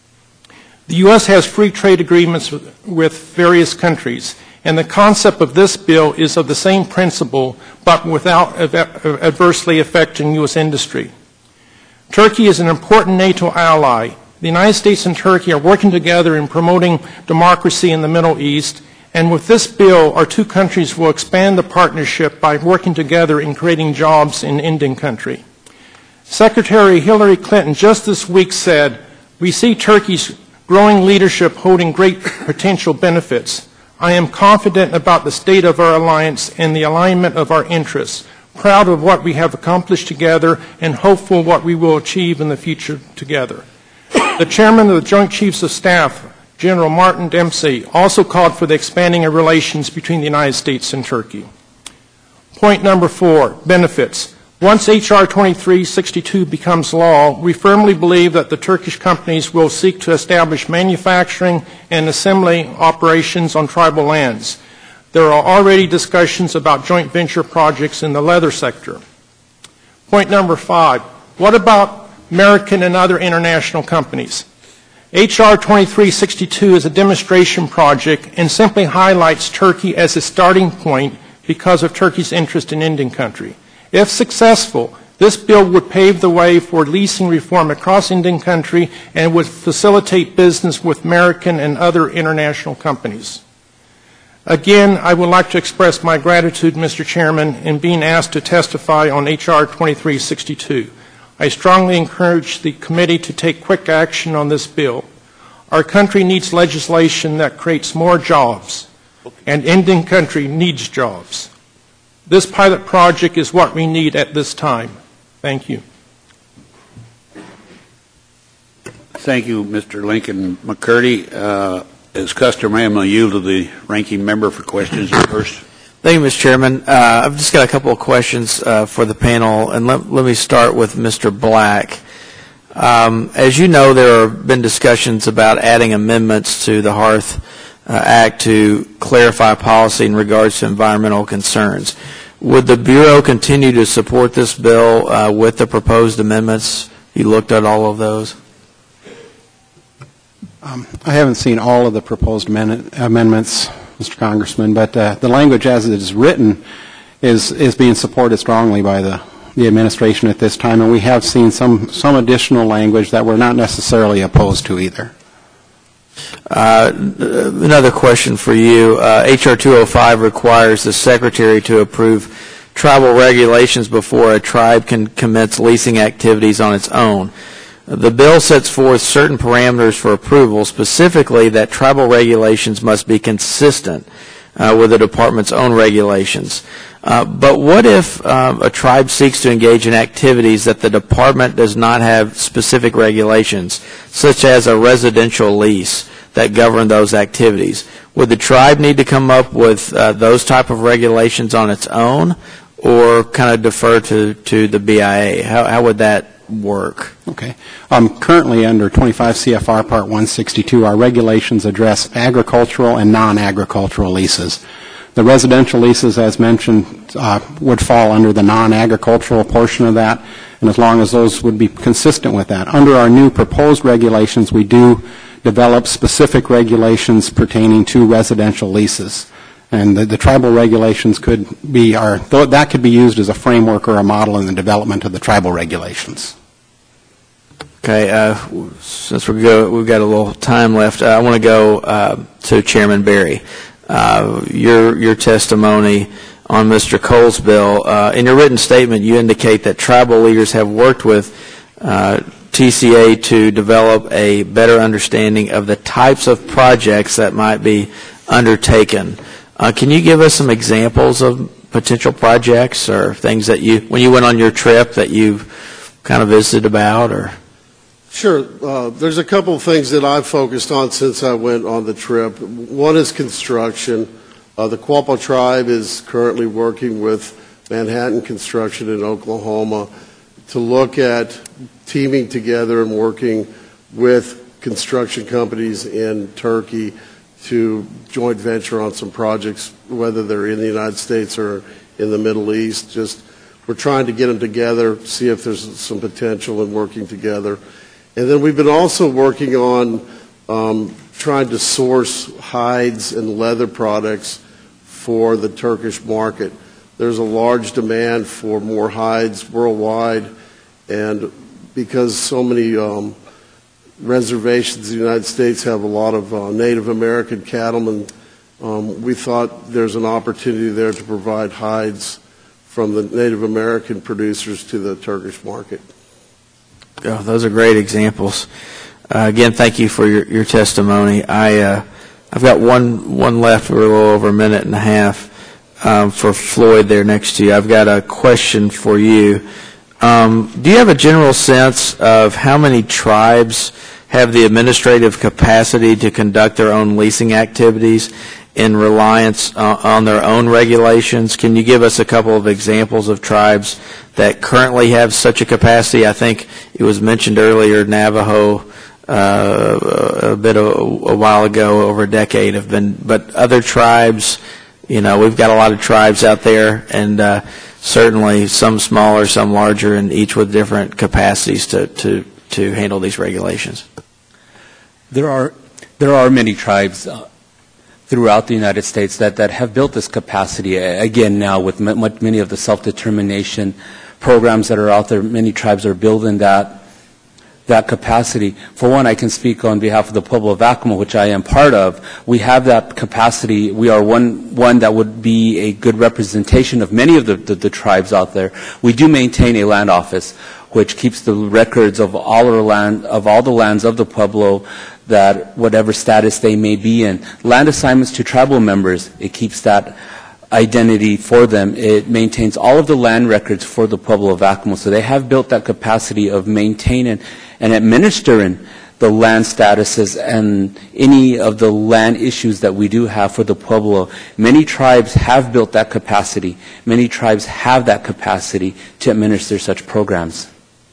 H: The U S has free trade agreements with, with various countries, and the concept of this bill is of the same principle, but without adversely affecting U S industry. Turkey is an important NATO ally. The United States and Turkey are working together in promoting democracy in the Middle East, and with this bill, our two countries will expand the partnership by working together in creating jobs in Indian country. Secretary Hillary Clinton just this week said, "We see Turkey's growing leadership holding great potential benefits. I am confident about the state of our alliance and the alignment of our interests, proud of what we have accomplished together, and hopeful what we will achieve in the future together." The chairman of the Joint Chiefs of Staff, General Martin Dempsey, also called for the expanding of relations between the United States and Turkey. Point number four, benefits. Once H R twenty-three sixty-two becomes law, we firmly believe that the Turkish companies will seek to establish manufacturing and assembly operations on tribal lands. There are already discussions about joint venture projects in the leather sector. Point number five, what about American and other international companies? H R twenty-three sixty-two is a demonstration project and simply highlights Turkey as a starting point because of Turkey's interest in Indian country. If successful, this bill would pave the way for leasing reform across Indian country and would facilitate business with American and other international companies. Again, I would like to express my gratitude, Mister Chairman, in being asked to testify on H R twenty-three sixty-two. I strongly encourage the committee to take quick action on this bill. Our country needs legislation that creates more jobs, and Indian country needs jobs. This pilot project is what we need at this time. Thank you.
A: Thank you, Mister Lincoln McCurdy. Uh, as customary, I'm going to yield to the ranking member for questions first.
B: Thank you, Mister Chairman. Uh, I've just got a couple of questions uh, for the panel, and let, let me start with Mister Black. Um, as you know, there have been discussions about adding amendments to the Hearth uh, Act to clarify policy in regards to environmental concerns. Would the Bureau continue to support this bill uh, with the proposed amendments? You looked at all of those?
E: Um, I haven't seen all of the proposed amend amendments, Mister Congressman, but uh, the language as it is written is, is being supported strongly by the, the administration at this time, and we have seen some, some additional language that we're not necessarily opposed to either.
B: Uh, another question for you. Uh, H R two oh five requires the Secretary to approve tribal regulations before a tribe can commence leasing activities on its own. The bill sets forth certain parameters for approval, specifically that tribal regulations must be consistent uh, with the Department's own regulations. Uh, but what if um, a tribe seeks to engage in activities that the Department does not have specific regulations, such as a residential lease that govern those activities? Would the tribe need to come up with uh, those type of regulations on its own, or kind of defer to, to the B I A? How, how would that work?
E: Okay. Um, currently, under twenty-five C F R Part one sixty-two, our regulations address agricultural and non-agricultural leases. The residential leases, as mentioned, uh, would fall under the non-agricultural portion of that, and as long as those would be consistent with that. Under our new proposed regulations, we do develop specific regulations pertaining to residential leases. And the, the tribal regulations could be, our, that could be used as a framework or a model in the development of the tribal regulations.
B: Okay, uh, since we go, we've got a little time left, uh, I want to go uh, to Chairman Berry. Uh, your, your testimony on Mister Cole's bill. Uh, in your written statement, you indicate that tribal leaders have worked with uh, T C A to develop a better understanding of the types of projects that might be undertaken. Uh, can you give us some examples of potential projects or things that you, when you went on your trip, that you've kind of visited about? Or
F: Sure. Uh, there's a couple of things that I've focused on since I went on the trip. One is construction. Uh, the Quapaw tribe is currently working with Manhattan Construction in Oklahoma to look at teaming together and working with construction companies in Turkey to joint venture on some projects, whether they're in the United States or in the Middle East. Just we're trying to get them together, see if there's some potential in working together. And then we've been also working on um, trying to source hides and leather products for the Turkish market. There's a large demand for more hides worldwide, and because so many um, reservations in the United States have a lot of uh, Native American cattlemen, um, we thought there's an opportunity there to provide hides from the Native American producers to the Turkish market.
B: Oh, those are great examples. Uh, again, thank you for your, your testimony. I, uh, I've got one, one left. We're a little over a minute and a half um, for Floyd there next to you. I've got a question for you. Um, do you have a general sense of how many tribes have the administrative capacity to conduct their own leasing activities in reliance uh, on their own regulations? Can you give us a couple of examples of tribes that currently have such a capacity? I think it was mentioned earlier, Navajo, uh, a bit of, a while ago, over a decade have been, but other tribes, you know, we've got a lot of tribes out there, and uh, certainly some smaller, some larger, and each with different capacities to, to, to handle these regulations.
G: There are, there are many tribes uh, throughout the United States that, that have built this capacity. Again, now with m many of the self-determination programs that are out there, many tribes are building that that capacity. For one, I can speak on behalf of the Pueblo of Acoma, which I am part of. We have that capacity. We are one one that would be a good representation of many of the, the, the tribes out there. We do maintain a land office, which keeps the records of all our land, of all the lands of the Pueblo, that whatever status they may be in. Land assignments to tribal members, it keeps that identity for them. It maintains all of the land records for the Pueblo of Acoma. So they have built that capacity of maintaining and administering the land statuses and any of the land issues that we do have for the Pueblo. Many tribes have built that capacity. Many tribes have that capacity to administer such programs.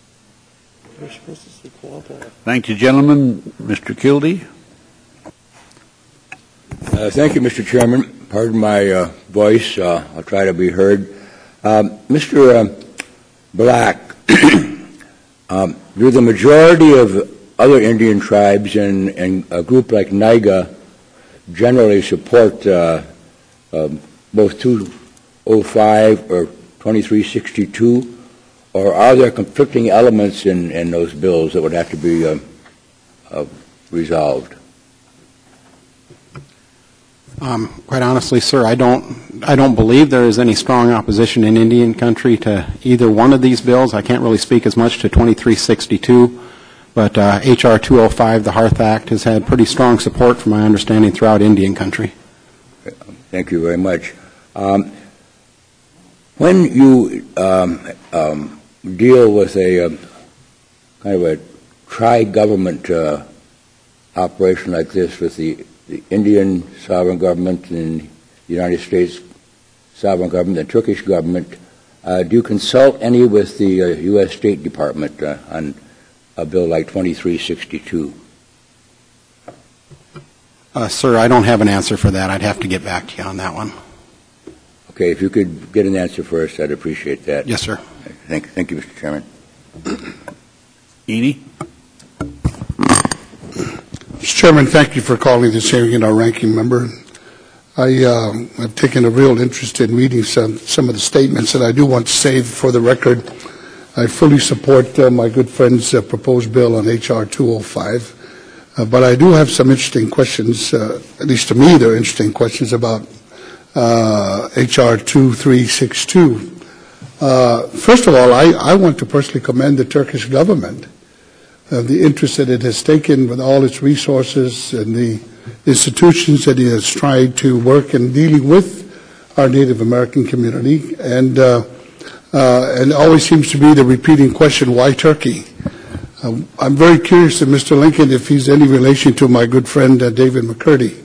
A: Thank you, gentlemen. Mister Kildee.
I: Uh, thank you, Mister Chairman. Pardon my uh, voice. Uh, I'll try to be heard. Um, Mister Uh, Black, um, do the majority of other Indian tribes and, and a group like NIGA generally support uh, uh, both two oh five or twenty-three sixty-two, or are there conflicting elements in, in those bills that would have to be uh, uh, resolved?
E: Um, quite honestly, sir, I don't, I don't believe there is any strong opposition in Indian country to either one of these bills. I can't really speak as much to twenty-three sixty-two, but uh, H R two oh five, the Hearth Act, has had pretty strong support, from my understanding, throughout Indian country.
I: Thank you very much. Um, when you um, um, deal with a uh, kind of a tri-government uh, operation like this with the the Indian sovereign government and the United States sovereign government, the Turkish government, uh, do you consult any with the uh, U S State Department uh, on a bill like twenty-three sixty-two?
E: Uh, sir, I don't have an answer for that. I'd have to get back to you on that one.
I: Okay, if you could get an answer for us, I'd appreciate that.
E: Yes, sir.
I: Thank, thank you, Mister Chairman.
A: Edie?
J: Mister Chairman, thank you for calling this hearing and our ranking member. I uh, have taken a real interest in reading some, some of the statements, and I do want to say for the record, I fully support uh, my good friend's uh, proposed bill on H R two oh five, uh, but I do have some interesting questions, uh, at least to me they're interesting questions about uh, H R twenty-three sixty-two. Uh, first of all, I, I want to personally commend the Turkish government, uh, the interest that it has taken with all its resources and the institutions that it has tried to work in dealing with our Native American community, and uh, uh, and always seems to be the repeating question, why Turkey? Uh, I'm very curious of Mister Lincoln if he's any relation to my good friend uh, David McCurdy.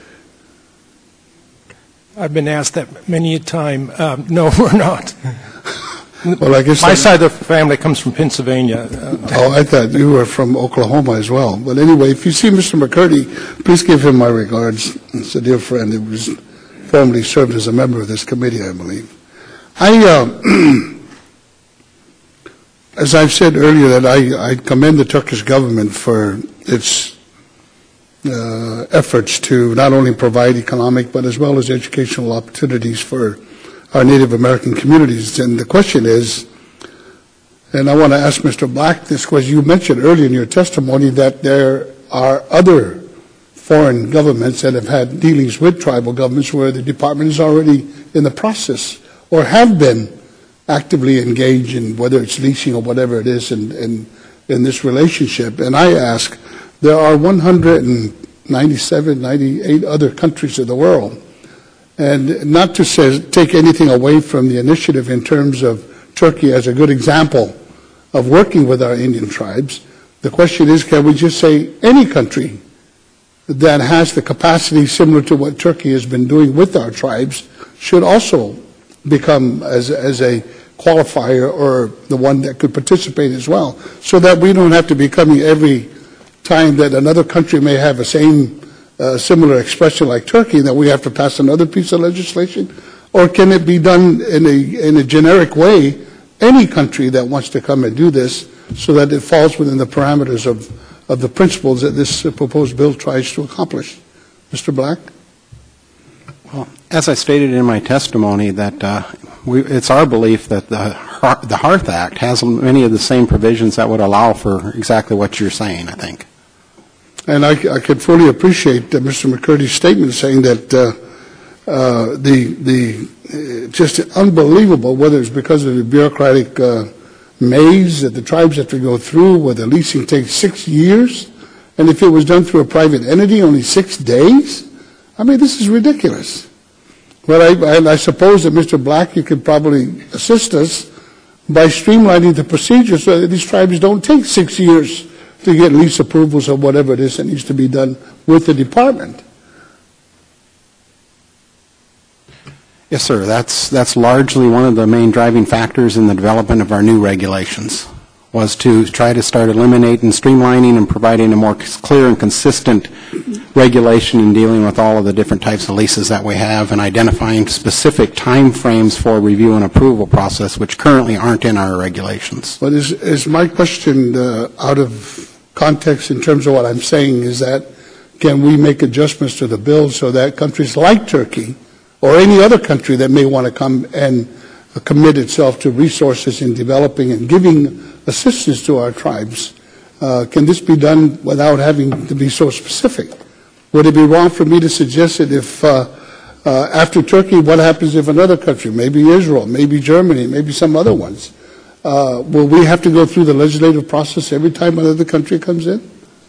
H: I've been asked that many a time. Um, no, we're not.
J: Well, I guess
H: my
J: that,
H: side of the family comes from Pennsylvania. Uh,
J: oh, I thought you were from Oklahoma as well. But anyway, if you see Mister McCurdy, please give him my regards. He's a dear friend who was formerly served as a member of this committee, I believe. I, uh, as I've said earlier, that I, I commend the Turkish government for its uh, efforts to not only provide economic but as well as educational opportunities for our Native American communities. And the question is, and I want to ask Mister Black this question, you mentioned earlier in your testimony that there are other foreign governments that have had dealings with tribal governments where the department is already in the process or have been actively engaged in, whether it's leasing or whatever it is, in, in, in this relationship. And I ask, there are one hundred ninety-seven, ninety-eight other countries of the world. And not to say, take anything away from the initiative in terms of Turkey as a good example of working with our Indian tribes, the question is, can we just say any country that has the capacity similar to what Turkey has been doing with our tribes should also become as, as a qualifier or the one that could participate as well, so that we don't have to be coming every time that another country may have the same Uh, similar expression like Turkey, that we have to pass another piece of legislation? Or can it be done in a, in a generic way, any country that wants to come and do this, so that it falls within the parameters of, of the principles that this uh, proposed bill tries to accomplish? Mister Black?
E: Well, as I stated in my testimony, that uh, we, it's our belief that the, the HEART Act has many of the same provisions that would allow for exactly what you're saying, I think.
J: And I, I could fully appreciate uh, Mister McCurdy's statement saying that uh, uh, the, the uh, just unbelievable, whether it's because of the bureaucratic uh, maze that the tribes have to go through, where the leasing takes six years, and if it was done through a private entity, only six days? I mean, this is ridiculous. But I, and I suppose that Mister Black, you could probably assist us by streamlining the procedure so that these tribes don't take six years to get lease approvals or whatever it is that needs to be done with the department.
E: Yes, sir. That's, that's largely one of the main driving factors in the development of our new regulations, was to try to start eliminating, streamlining, and providing a more clear and consistent regulation in dealing with all of the different types of leases that we have, and identifying specific time frames for review and approval process, which currently aren't in our regulations.
J: But is, is my question uh, out of context in terms of what I'm saying, is that can we make adjustments to the bill so that countries like Turkey or any other country that may want to come and uh, commit itself to resources in developing and giving assistance to our tribes, uh, can this be done without having to be so specific? Would it be wrong for me to suggest that if uh, uh, after Turkey, what happens if another country, maybe Israel, maybe Germany, maybe some other ones, Uh, will we have to go through the legislative process every time another country comes in?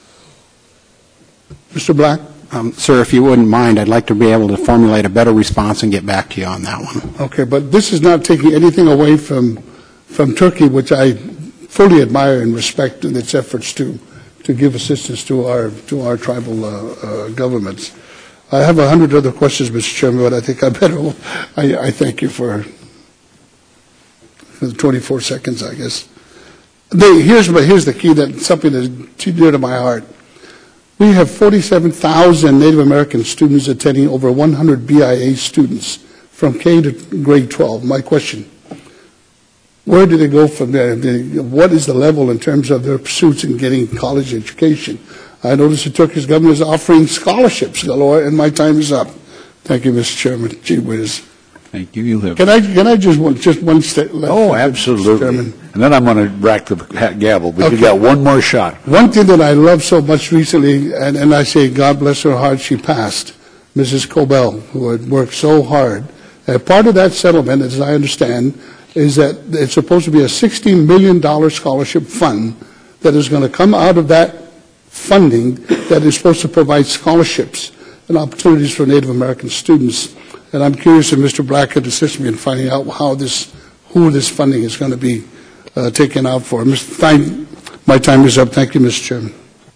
J: Mister Black?
E: Um, sir, if you wouldn't mind, I'd like to be able to formulate a better response and get back to you on that one.
J: Okay, but this is not taking anything away from, from Turkey, which I fully admire and respect in its efforts to, to give assistance to our, to our tribal uh, uh, governments. I have a hundred other questions, Mister Chairman, but I think I better, I, I thank you for for the twenty-four seconds, I guess. The, here's, here's the key, that something that's too dear to my heart. We have forty-seven thousand Native American students attending over one hundred B I A students from K to grade twelve. My question, where do they go from there? What is the level in terms of their pursuits in getting college education? I notice the Turkish government is offering scholarships galore, and my time is up. Thank you, Mister Chairman. Gee whiz.
K: Thank you. You have.
J: Can I, can I just, one, just one step left?
K: Oh, absolutely. And then I'm going to rack the gavel, but
J: Okay.
K: you got one more shot.
J: One thing that I love so much recently, and, and I say God bless her heart, she passed, Missus Cobell, who had worked so hard. Uh, part of that settlement, as I understand, is that it's supposed to be a sixteen million dollars scholarship fund that is going to come out of that funding that is supposed to provide scholarships and opportunities for Native American students. And I'm curious if Mister Black could assist me in finding out how this, who this funding is going to be uh, taken out for. Mister Fine, my time is up. Thank you, Mister Chairman.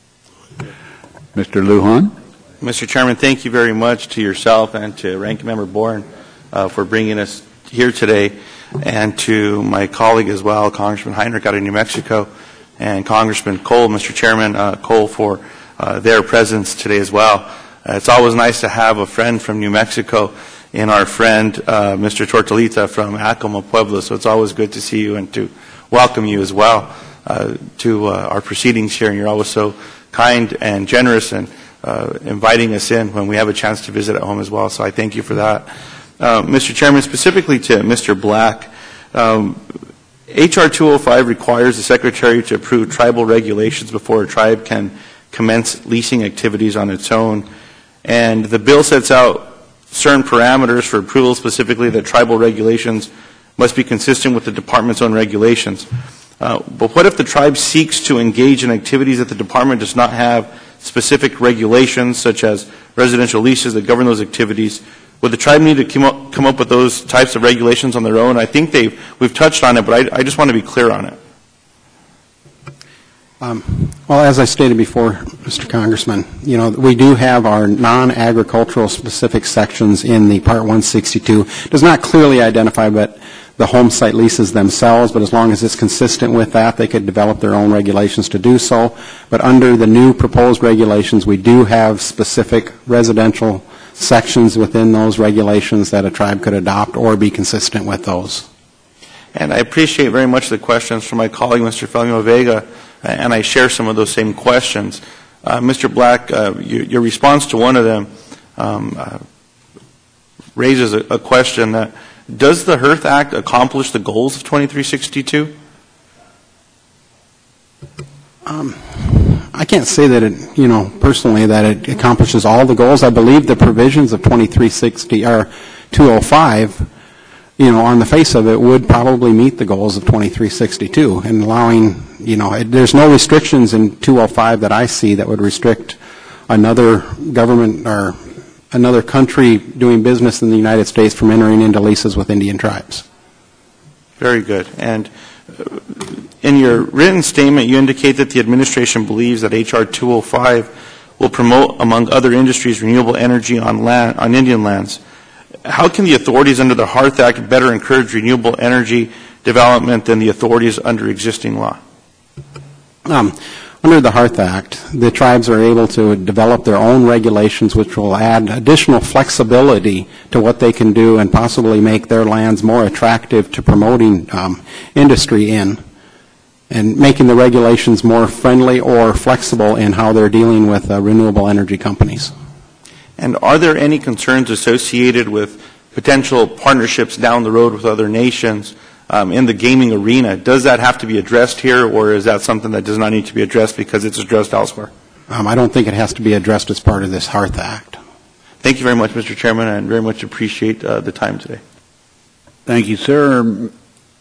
K: Mister Lujan?
L: Mister Chairman, thank you very much to yourself and to Ranking Member Bourne uh, for bringing us here today, and to my colleague as well, Congressman Heinrich out of New Mexico, and Congressman Cole, Mister Chairman uh, Cole, for uh, their presence today as well. Uh, it's always nice to have a friend from New Mexico in our friend, uh, Mister Tortolita from Acoma, Pueblo, so it's always good to see you and to welcome you as well uh, to uh, our proceedings here. And you're always so kind and generous and uh, inviting us in when we have a chance to visit at home as well, so I thank you for that. Uh, Mister Chairman, specifically to Mister Black, um, H R two oh five requires the Secretary to approve tribal regulations before a tribe can commence leasing activities on its own. And the bill sets out certain parameters for approval, specifically that tribal regulations must be consistent with the Department's own regulations. Uh, but what if the tribe seeks to engage in activities that the Department does not have specific regulations, such as residential leases that govern those activities? Would the tribe need to come up, come up with those types of regulations on their own? I think they've, we've touched on it, but I, I just want to be clear on it.
E: Um, well, as I stated before, Mister Congressman, you know, we do have our non-agricultural specific sections in the Part one sixty-two. It does not clearly identify but the home site leases themselves, but as long as it's consistent with that, they could develop their own regulations to do so. But under the new proposed regulations, we do have specific residential sections within those regulations that a tribe could adopt or be consistent with those.
L: And I appreciate very much the questions from my colleague, Mister Felio Vega, and I share some of those same questions. Uh, Mister Black, uh, you, your response to one of them um, uh, raises a, a question that, does the Hearth Act accomplish the goals of twenty-three sixty-two?
E: Um, I can't say that it, you know, personally that it accomplishes all the goals. I believe the provisions of twenty-three sixty or two oh five, you know, on the face of it would probably meet the goals of twenty-three sixty-two, and allowing, you know, it, there's no restrictions in two oh five that I see that would restrict another government or another country doing business in the United States from entering into leases with Indian tribes.
L: Very good. And in your written statement, you indicate that the administration believes that H R two oh five will promote, among other industries, renewable energy on land, on Indian lands. How can the authorities under the Hearth Act better encourage renewable energy development than the authorities under existing law?
E: Um, under the Hearth Act, the tribes are able to develop their own regulations, which will add additional flexibility to what they can do and possibly make their lands more attractive to promoting um, industry in, and making the regulations more friendly or flexible in how they're dealing with uh, renewable energy companies.
L: And are there any concerns associated with potential partnerships down the road with other nations um, in the gaming arena? Does that have to be addressed here, or is that something that does not need to be addressed because it's addressed elsewhere?
E: Um, I don't think it has to be addressed as part of this Hearth Act.
L: Thank you very much, Mister Chairman, and very much appreciate uh, the time today.
K: Thank you, sir.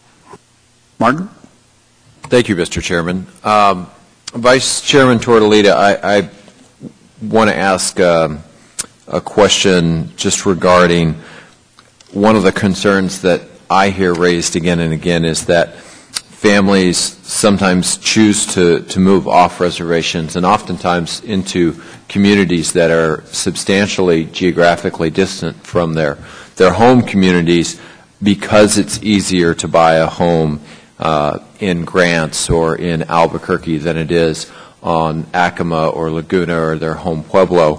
K: Martin?
C: Thank you, Mister Chairman. Um, Vice Chairman Tortolita, I, I want to ask um, a question just regarding one of the concerns that I hear raised again and again is that families sometimes choose to, to move off reservations and oftentimes into communities that are substantially geographically distant from their, their home communities because it's easier to buy a home uh, in Grants or in Albuquerque than it is on Acoma or Laguna or their home pueblo.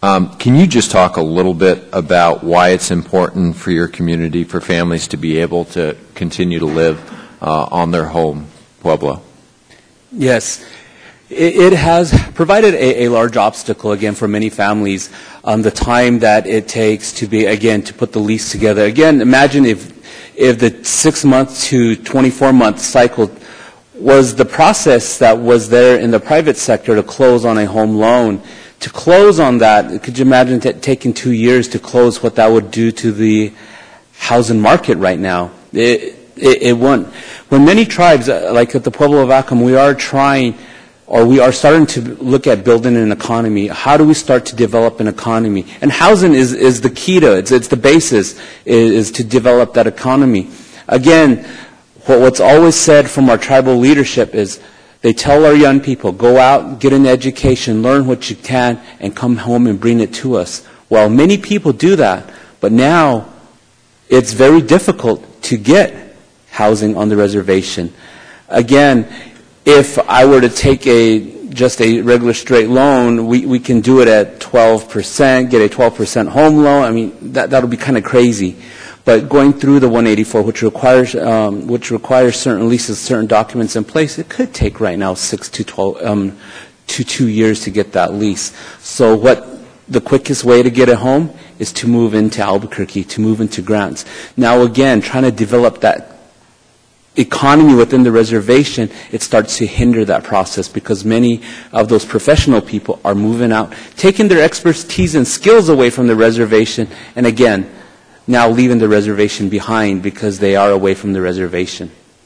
C: Um, can you just talk a little bit about why it's important for your community, for families to be able to continue to live uh, on their home, Pueblo?
G: Yes. It, it has provided a, a large obstacle, again, for many families, um, the time that it takes to be, again, to put the lease together. Again, imagine if, if the six-month to twenty-four-month cycle was the process that was there in the private sector to close on a home loan. To close on that, could you imagine t- taking two years to close, what that would do to the housing market right now? It, it, it won't. When many tribes, uh, like at the Pueblo of Acom, we are trying, or we are starting to look at building an economy. How do we start to develop an economy? And housing is, is the key to it. It's, it's the basis, is, is to develop that economy. Again, what, what's always said from our tribal leadership is, they tell our young people, go out, get an education, learn what you can, and come home and bring it to us. Well, many people do that, but now it's very difficult to get housing on the reservation. Again, if I were to take a just a regular straight loan, we, we can do it at twelve percent, get a twelve percent home loan. I mean, that, that'll be kind of crazy. But going through the one eighty-four, which requires um, which requires certain leases, certain documents in place, it could take right now six to twelve um, to two years to get that lease. So, what the quickest way to get a home is to move into Albuquerque, to move into Grants. Now, again, trying to develop that economy within the reservation, it starts to hinder that process because many of those professional people are moving out, taking their expertise and skills away from the reservation, and again, now leaving the reservation behind because they are away from the reservation.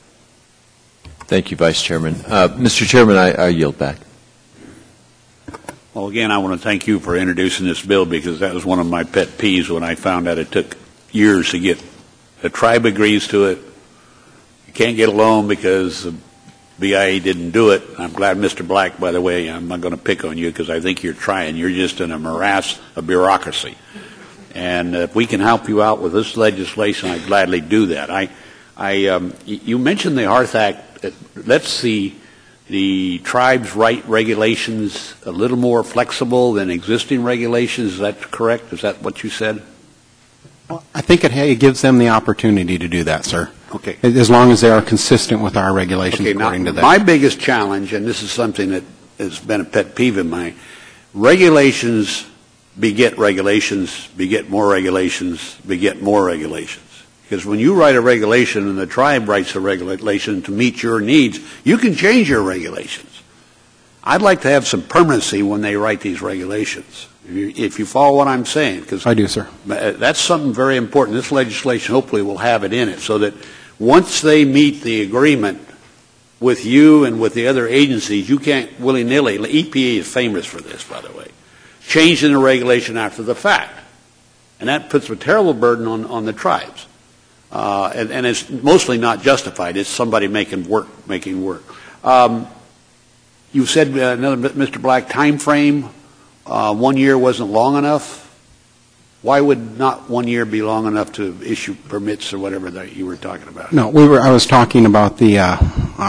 C: Thank you, Vice Chairman. Uh, Mister Chairman, I, I yield back.
A: Well, again, I want to thank you for introducing this bill because that was one of my pet peeves when I found out it took years to get. The tribe agrees to it. You can't get a loan because the B I A didn't do it. I'm glad, Mister Black, by the way, I'm not going to pick on you because I think you're trying. You're just in a morass of bureaucracy. And if we can help you out with this legislation, I'd gladly do that. I, I, um, you mentioned the Hearth Act. Let's the the tribes' right regulations a little more flexible than existing regulations. Is that correct? Is that what you said?
E: Well, I think it, it gives them the opportunity to do that, sir.
A: Okay.
E: As long as they are consistent with our regulations
A: okay,
E: according
A: now,
E: to that.
A: My biggest challenge, and this is something that has been a pet peeve of mine, regulations beget regulations, beget more regulations, beget more regulations. Because when you write a regulation and the tribe writes a regulation to meet your needs, you can change your regulations. I'd like to have some permanency when they write these regulations, if you, if you follow what I'm saying. Because
E: I do, sir.
A: That's something very important. This legislation hopefully will have it in it so that once they meet the agreement with you and with the other agencies, you can't willy-nilly. E P A is famous for this, by the way. Changing the regulation after the fact. And that puts a terrible burden on, on the tribes. Uh, and, and it's mostly not justified. It's somebody making work, making work. Um, you said, uh, another, Mister Black, time frame, uh, one year wasn't long enough. Why would not one year be long enough to issue permits or whatever that you were talking about?
E: No, we were. I was talking about the uh,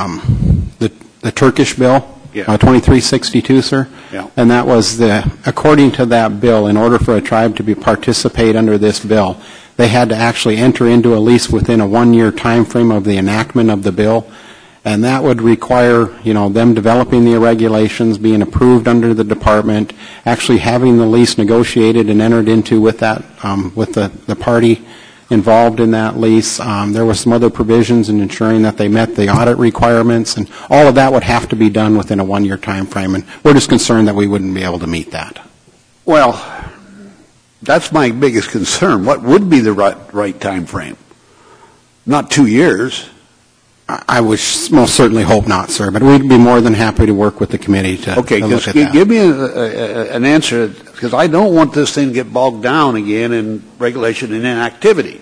E: um, the, the Turkish bill.
A: Yeah.
E: Uh, twenty-three sixty-two, sir.
A: Yeah.
E: And that was the, according to that bill, in order for a tribe to be participate under this bill, they had to actually enter into a lease within a one-year time frame of the enactment of the bill, and that would require, you know, them developing the regulations, being approved under the department, actually having the lease negotiated and entered into with that, um, with the, the party involved in that lease. Um, there were some other provisions in ensuring that they met the audit requirements, and all of that would have to be done within a one-year time frame, and we're just concerned that we wouldn't be able to meet that.
A: Well, that's my biggest concern. What would be the right, right time frame? Not two years.
E: I, I would most certainly hope not, sir, but we'd be more than happy to work with the committee to,
A: okay,
E: to look at
A: g-
E: that.
A: Give me a, a, an answer, because I don't want this thing to get bogged down again in regulation and inactivity.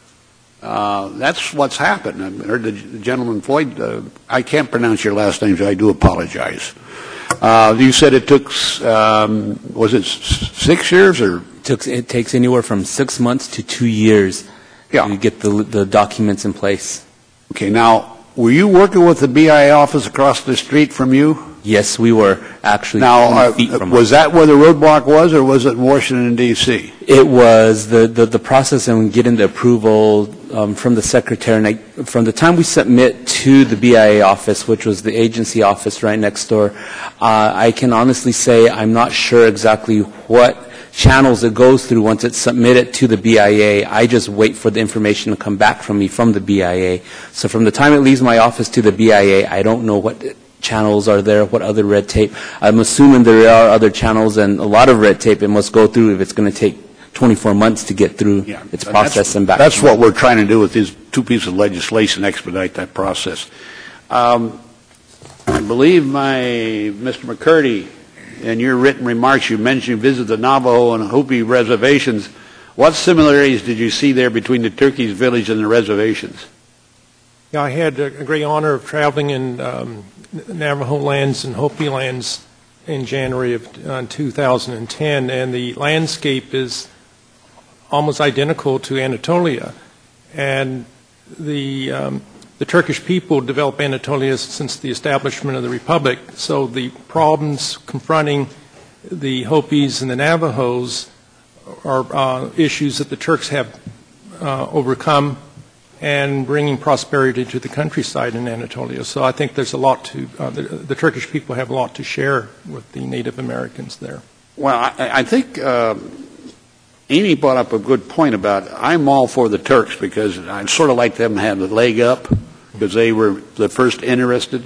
A: Uh, that's what's happened. I heard the gentleman, Floyd, uh, I can't pronounce your last name, so I do apologize. Uh, you said it took, um, was it s- six years or?
G: It, took, it takes anywhere from six months to two years
A: yeah.
G: to get the, the documents in place.
A: Okay, now, were you working with the B I A office across the street from you?
G: Yes, we were actually
A: Now,
G: twenty
A: uh,
G: feet from
A: was that where the roadblock was, or was it in Washington, D C?
G: It was the, the, the process and getting the approval um, from the secretary. And I, from the time we submit to the B I A office, which was the agency office right next door, uh, I can honestly say I'm not sure exactly what channels it goes through once it's submitted to the B I A. I just wait for the information to come back from me from the B I A. So from the time it leaves my office to the B I A, I don't know what channels are there, what other red tape. I'm assuming there are other channels and a lot of red tape it must go through if it's going to take twenty-four months to get through
A: Yeah,
G: its
A: and
G: process
A: that's,
G: and back.
A: That's what we're trying to do with these two pieces of legislation, expedite that process. Um, I believe my, Mister McCurdy, in your written remarks, you mentioned you visited the Navajo and Hopi reservations. What similarities did you see there between the Turkish village and the reservations?
H: Yeah, I had a great honor of traveling in um, Navajo lands and Hopi lands in January of uh, two thousand ten, and the landscape is almost identical to Anatolia. And the um, the Turkish people developed Anatolia since the establishment of the Republic, so the problems confronting the Hopis and the Navajos are uh, issues that the Turks have uh, overcome and bringing prosperity to the countryside in Anatolia. So I think there's a lot to, uh, the, the Turkish people have a lot to share with the Native Americans there.
A: Well, I, I think uh, Amy brought up a good point about I'm all for the Turks because I'd sort of like them to have the leg up because they were the first interested.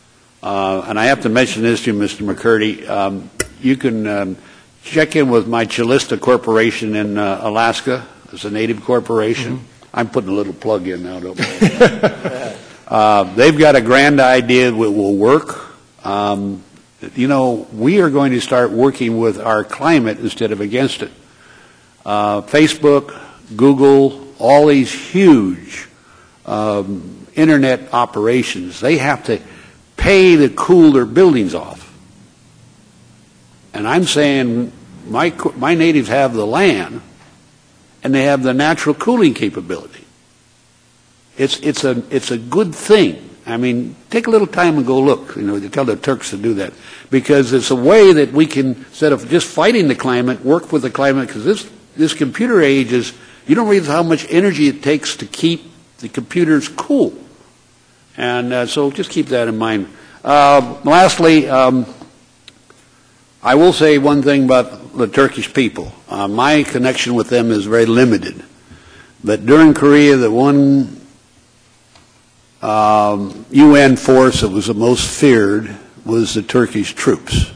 A: Uh, and I have to mention this to you, Mister McCurdy. Um, you can um, check in with my Chilista Corporation in uh, Alaska. It's a native corporation. Mm-hmm. I'm putting a little plug in now, don't I? uh, they've got a grand idea that will work. Um, you know, we are going to start working with our climate instead of against it. Uh, Facebook, Google, all these huge um, internet operations, they have to pay to cool their buildings off. And I'm saying my, my natives have the land, and they have the natural cooling capability. It's, it's, a, it's a good thing. I mean, take a little time and go look, you know, to tell the Turks to do that. Because it's a way that we can, instead of just fighting the climate, work with the climate, because this, this computer age is, you don't realize how much energy it takes to keep the computers cool. And uh, so just keep that in mind. Uh, lastly, um, I will say one thing about the Turkish people. Uh, my connection with them is very limited. But during Korea, the one um, U N force that was the most feared was the Turkish troops.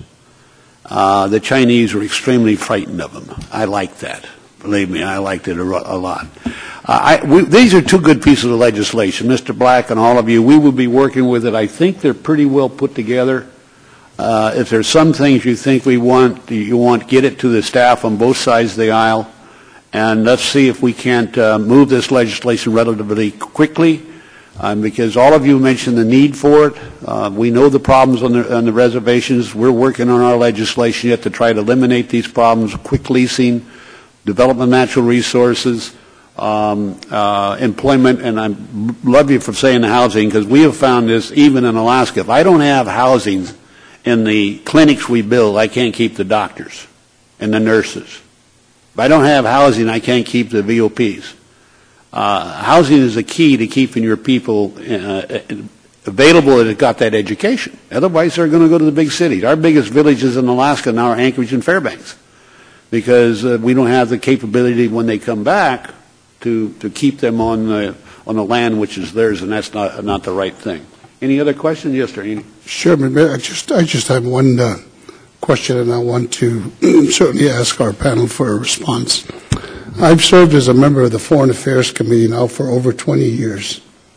A: Uh, the Chinese were extremely frightened of them. I liked that. Believe me, I liked it a, a lot. Uh, I, we, these are two good pieces of legislation. Mister Black and all of you, we will be working with it. I think they're pretty well put together. Uh, if there's some things you think we want, you want, get it to the staff on both sides of the aisle, and let's see if we can't uh, move this legislation relatively quickly, um, because all of you mentioned the need for it. Uh, we know the problems on the, on the reservations. We're working on our legislation yet to try to eliminate these problems, quick leasing, development of natural resources, um, uh, employment, and I love you for saying housing, because we have found this even in Alaska. If I don't have housing in the clinics we build, I can't keep the doctors and the nurses. If I don't have housing, I can't keep the V O Ps. Uh, housing is the key to keeping your people uh, available that have got that education. Otherwise, they're going to go to the big cities. Our biggest villages in Alaska now are Anchorage and Fairbanks because uh, we don't have the capability when they come back to, to keep them on the, on the land which is theirs, and that's not, not the right thing. Any other questions? Yes, sir. Any?
J: Chairman, I just, I just have one uh, question, and I want to certainly ask our panel for a response. I've served as a member of the Foreign Affairs Committee now for over twenty years,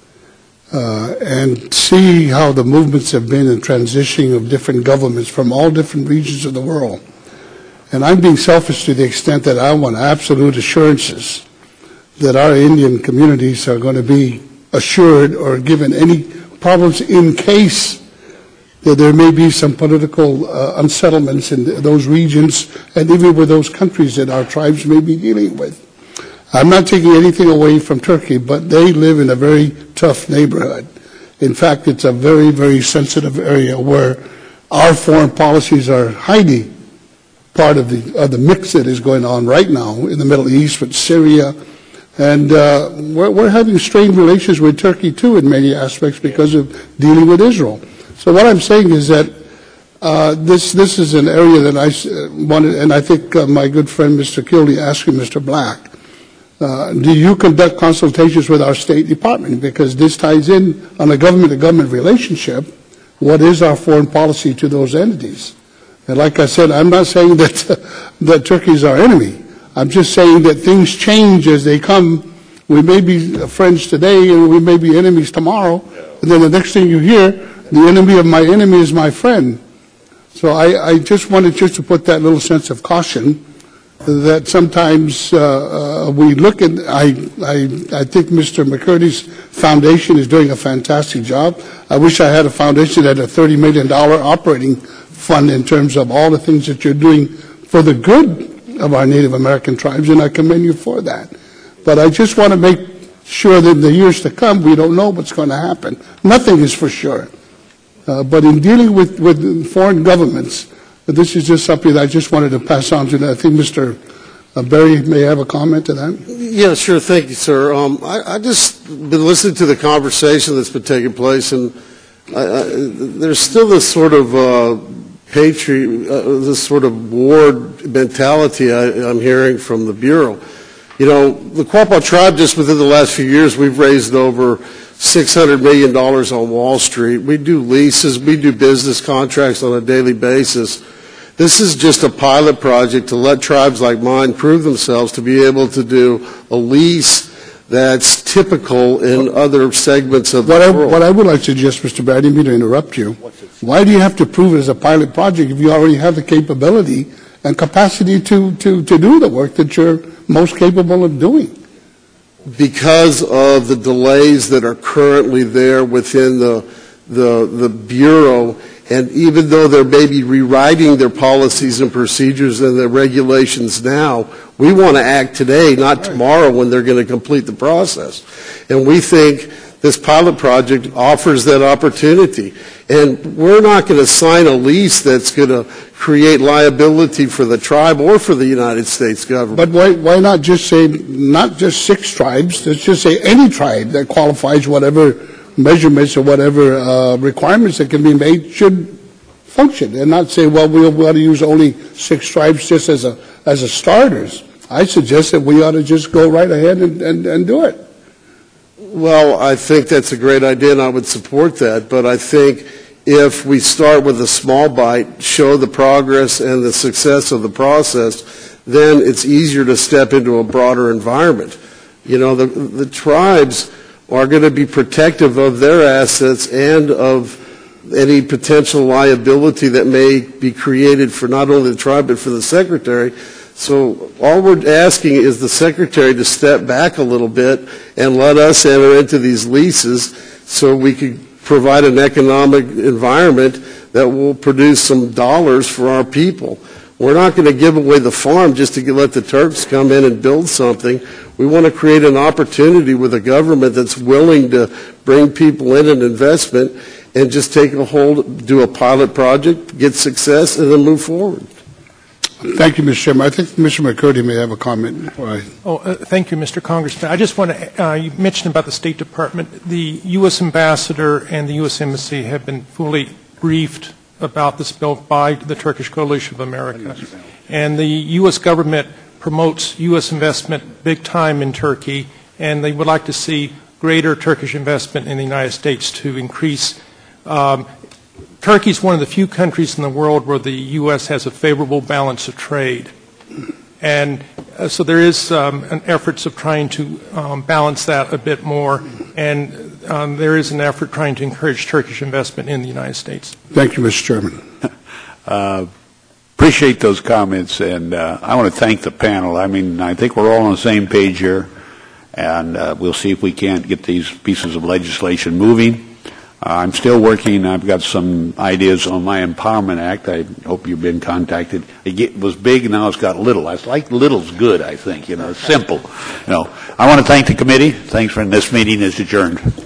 J: uh, and see how the movements have been in transitioning of different governments from all different regions of the world. And I'm being selfish to the extent that I want absolute assurances that our Indian communities are going to be assured or given any problems in case that there may be some political uh, unsettlements in those regions and even with those countries that our tribes may be dealing with. I'm not taking anything away from Turkey, but they live in a very tough neighborhood. In fact, it's a very, very sensitive area where our foreign policies are highly part of the, of the mix that is going on right now in the Middle East with Syria. And uh, we're, we're having strained relations with Turkey, too, in many aspects because of dealing with Israel. So what I'm saying is that uh, this, this is an area that I wanted, and I think uh, my good friend Mister Kildee asked Mister Black, uh, do you conduct consultations with our State Department? Because this ties in on a government-to-government relationship. What is our foreign policy to those entities? And like I said, I'm not saying that, that Turkey is our enemy. I'm just saying that things change as they come. We may be friends today and we may be enemies tomorrow. And then the next thing you hear, the enemy of my enemy is my friend. So I, I just wanted just to put that little sense of caution that sometimes uh, uh, we look at, I, I, I think Mister McCurdy's foundation is doing a fantastic job. I wish I had a foundation that had a thirty million dollars operating fund in terms of all the things that you're doing for the good of our Native American tribes, and I commend you for that. But I just want to make sure that in the years to come, we don't know what's going to happen. Nothing is for sure. Uh, but in dealing with, with foreign governments, this is just something that I just wanted to pass on to. I think Mister Berry may have a comment to that.
F: Yeah, sure. Thank you, sir. Um, I, I just been listening to the conversation that's been taking place, and I, I, there's still this sort of uh, patriot, uh, this sort of war mentality I, I'm hearing from the Bureau. You know, the Quapaw tribe, just within the last few years, we've raised over six hundred million dollars on Wall Street. We do leases, we do business contracts on a daily basis. This is just a pilot project to let tribes like mine prove themselves to be able to do a lease that's typical in other segments of
J: what
F: the
J: I,
F: world.
J: What I would like to suggest, Mister Berry, I didn't mean to interrupt you. Why do you have to prove it as a pilot project if you already have the capability and capacity to, to, to do the work that you're most capable of doing?
F: Because of the delays that are currently there within the, the, the Bureau, and even though they're maybe rewriting their policies and procedures and their regulations now, we want to act today, not tomorrow when they're going to complete the process. And we think this pilot project offers that opportunity. And we're not going to sign a lease that's going to create liability for the tribe or for the United States government.
J: But why, why not just say, not just six tribes, let's just say any tribe that qualifies whatever measurements or whatever uh, requirements that can be made should function, and not say, well, we ought to use only six tribes just as a, as a starters. I suggest that we ought to just go right ahead and, and, and do it.
F: Well, I think that's a great idea, and I would support that. But I think if we start with a small bite, show the progress and the success of the process, then it's easier to step into a broader environment. You know, the, the tribes are going to be protective of their assets and of any potential liability that may be created for not only the tribe but for the Secretary. So all we're asking is the Secretary to step back a little bit and let us enter into these leases so we can provide an economic environment that will produce some dollars for our people. We're not going to give away the farm just to let the Turks come in and build something. We want to create an opportunity with a government that's willing to bring people in and investment and just take a hold, do a pilot project, get success, and then move forward.
J: Thank you, Mister Chairman. I think Mister McCurdy may have a comment before I...
H: Oh, uh, thank you, Mister Congressman. I just want to, uh, you mentioned about the State Department. The U S Ambassador and the U S Embassy have been fully briefed about this bill by the Turkish Coalition of America. And the U S government promotes U S investment big time in Turkey, and they would like to see greater Turkish investment in the United States to increase. Um, Turkey is one of the few countries in the world where the U S has a favorable balance of trade. And uh, so there is um, an efforts of trying to um, balance that a bit more, and um, there is an effort trying to encourage Turkish investment in the United States.
J: Thank you, Mister Chairman.
K: Uh, appreciate those comments, and uh, I want to thank the panel. I mean, I think we're all on the same page here, and uh, we'll see if we can't get these pieces of legislation moving. Uh, I'm still working. I've got some ideas on my Empowerment Act. I hope you've been contacted. It get, was big, now it's got little. I like little's good, I think. You know, it's simple. You know, I want to thank the committee. Thanks for this meeting is adjourned.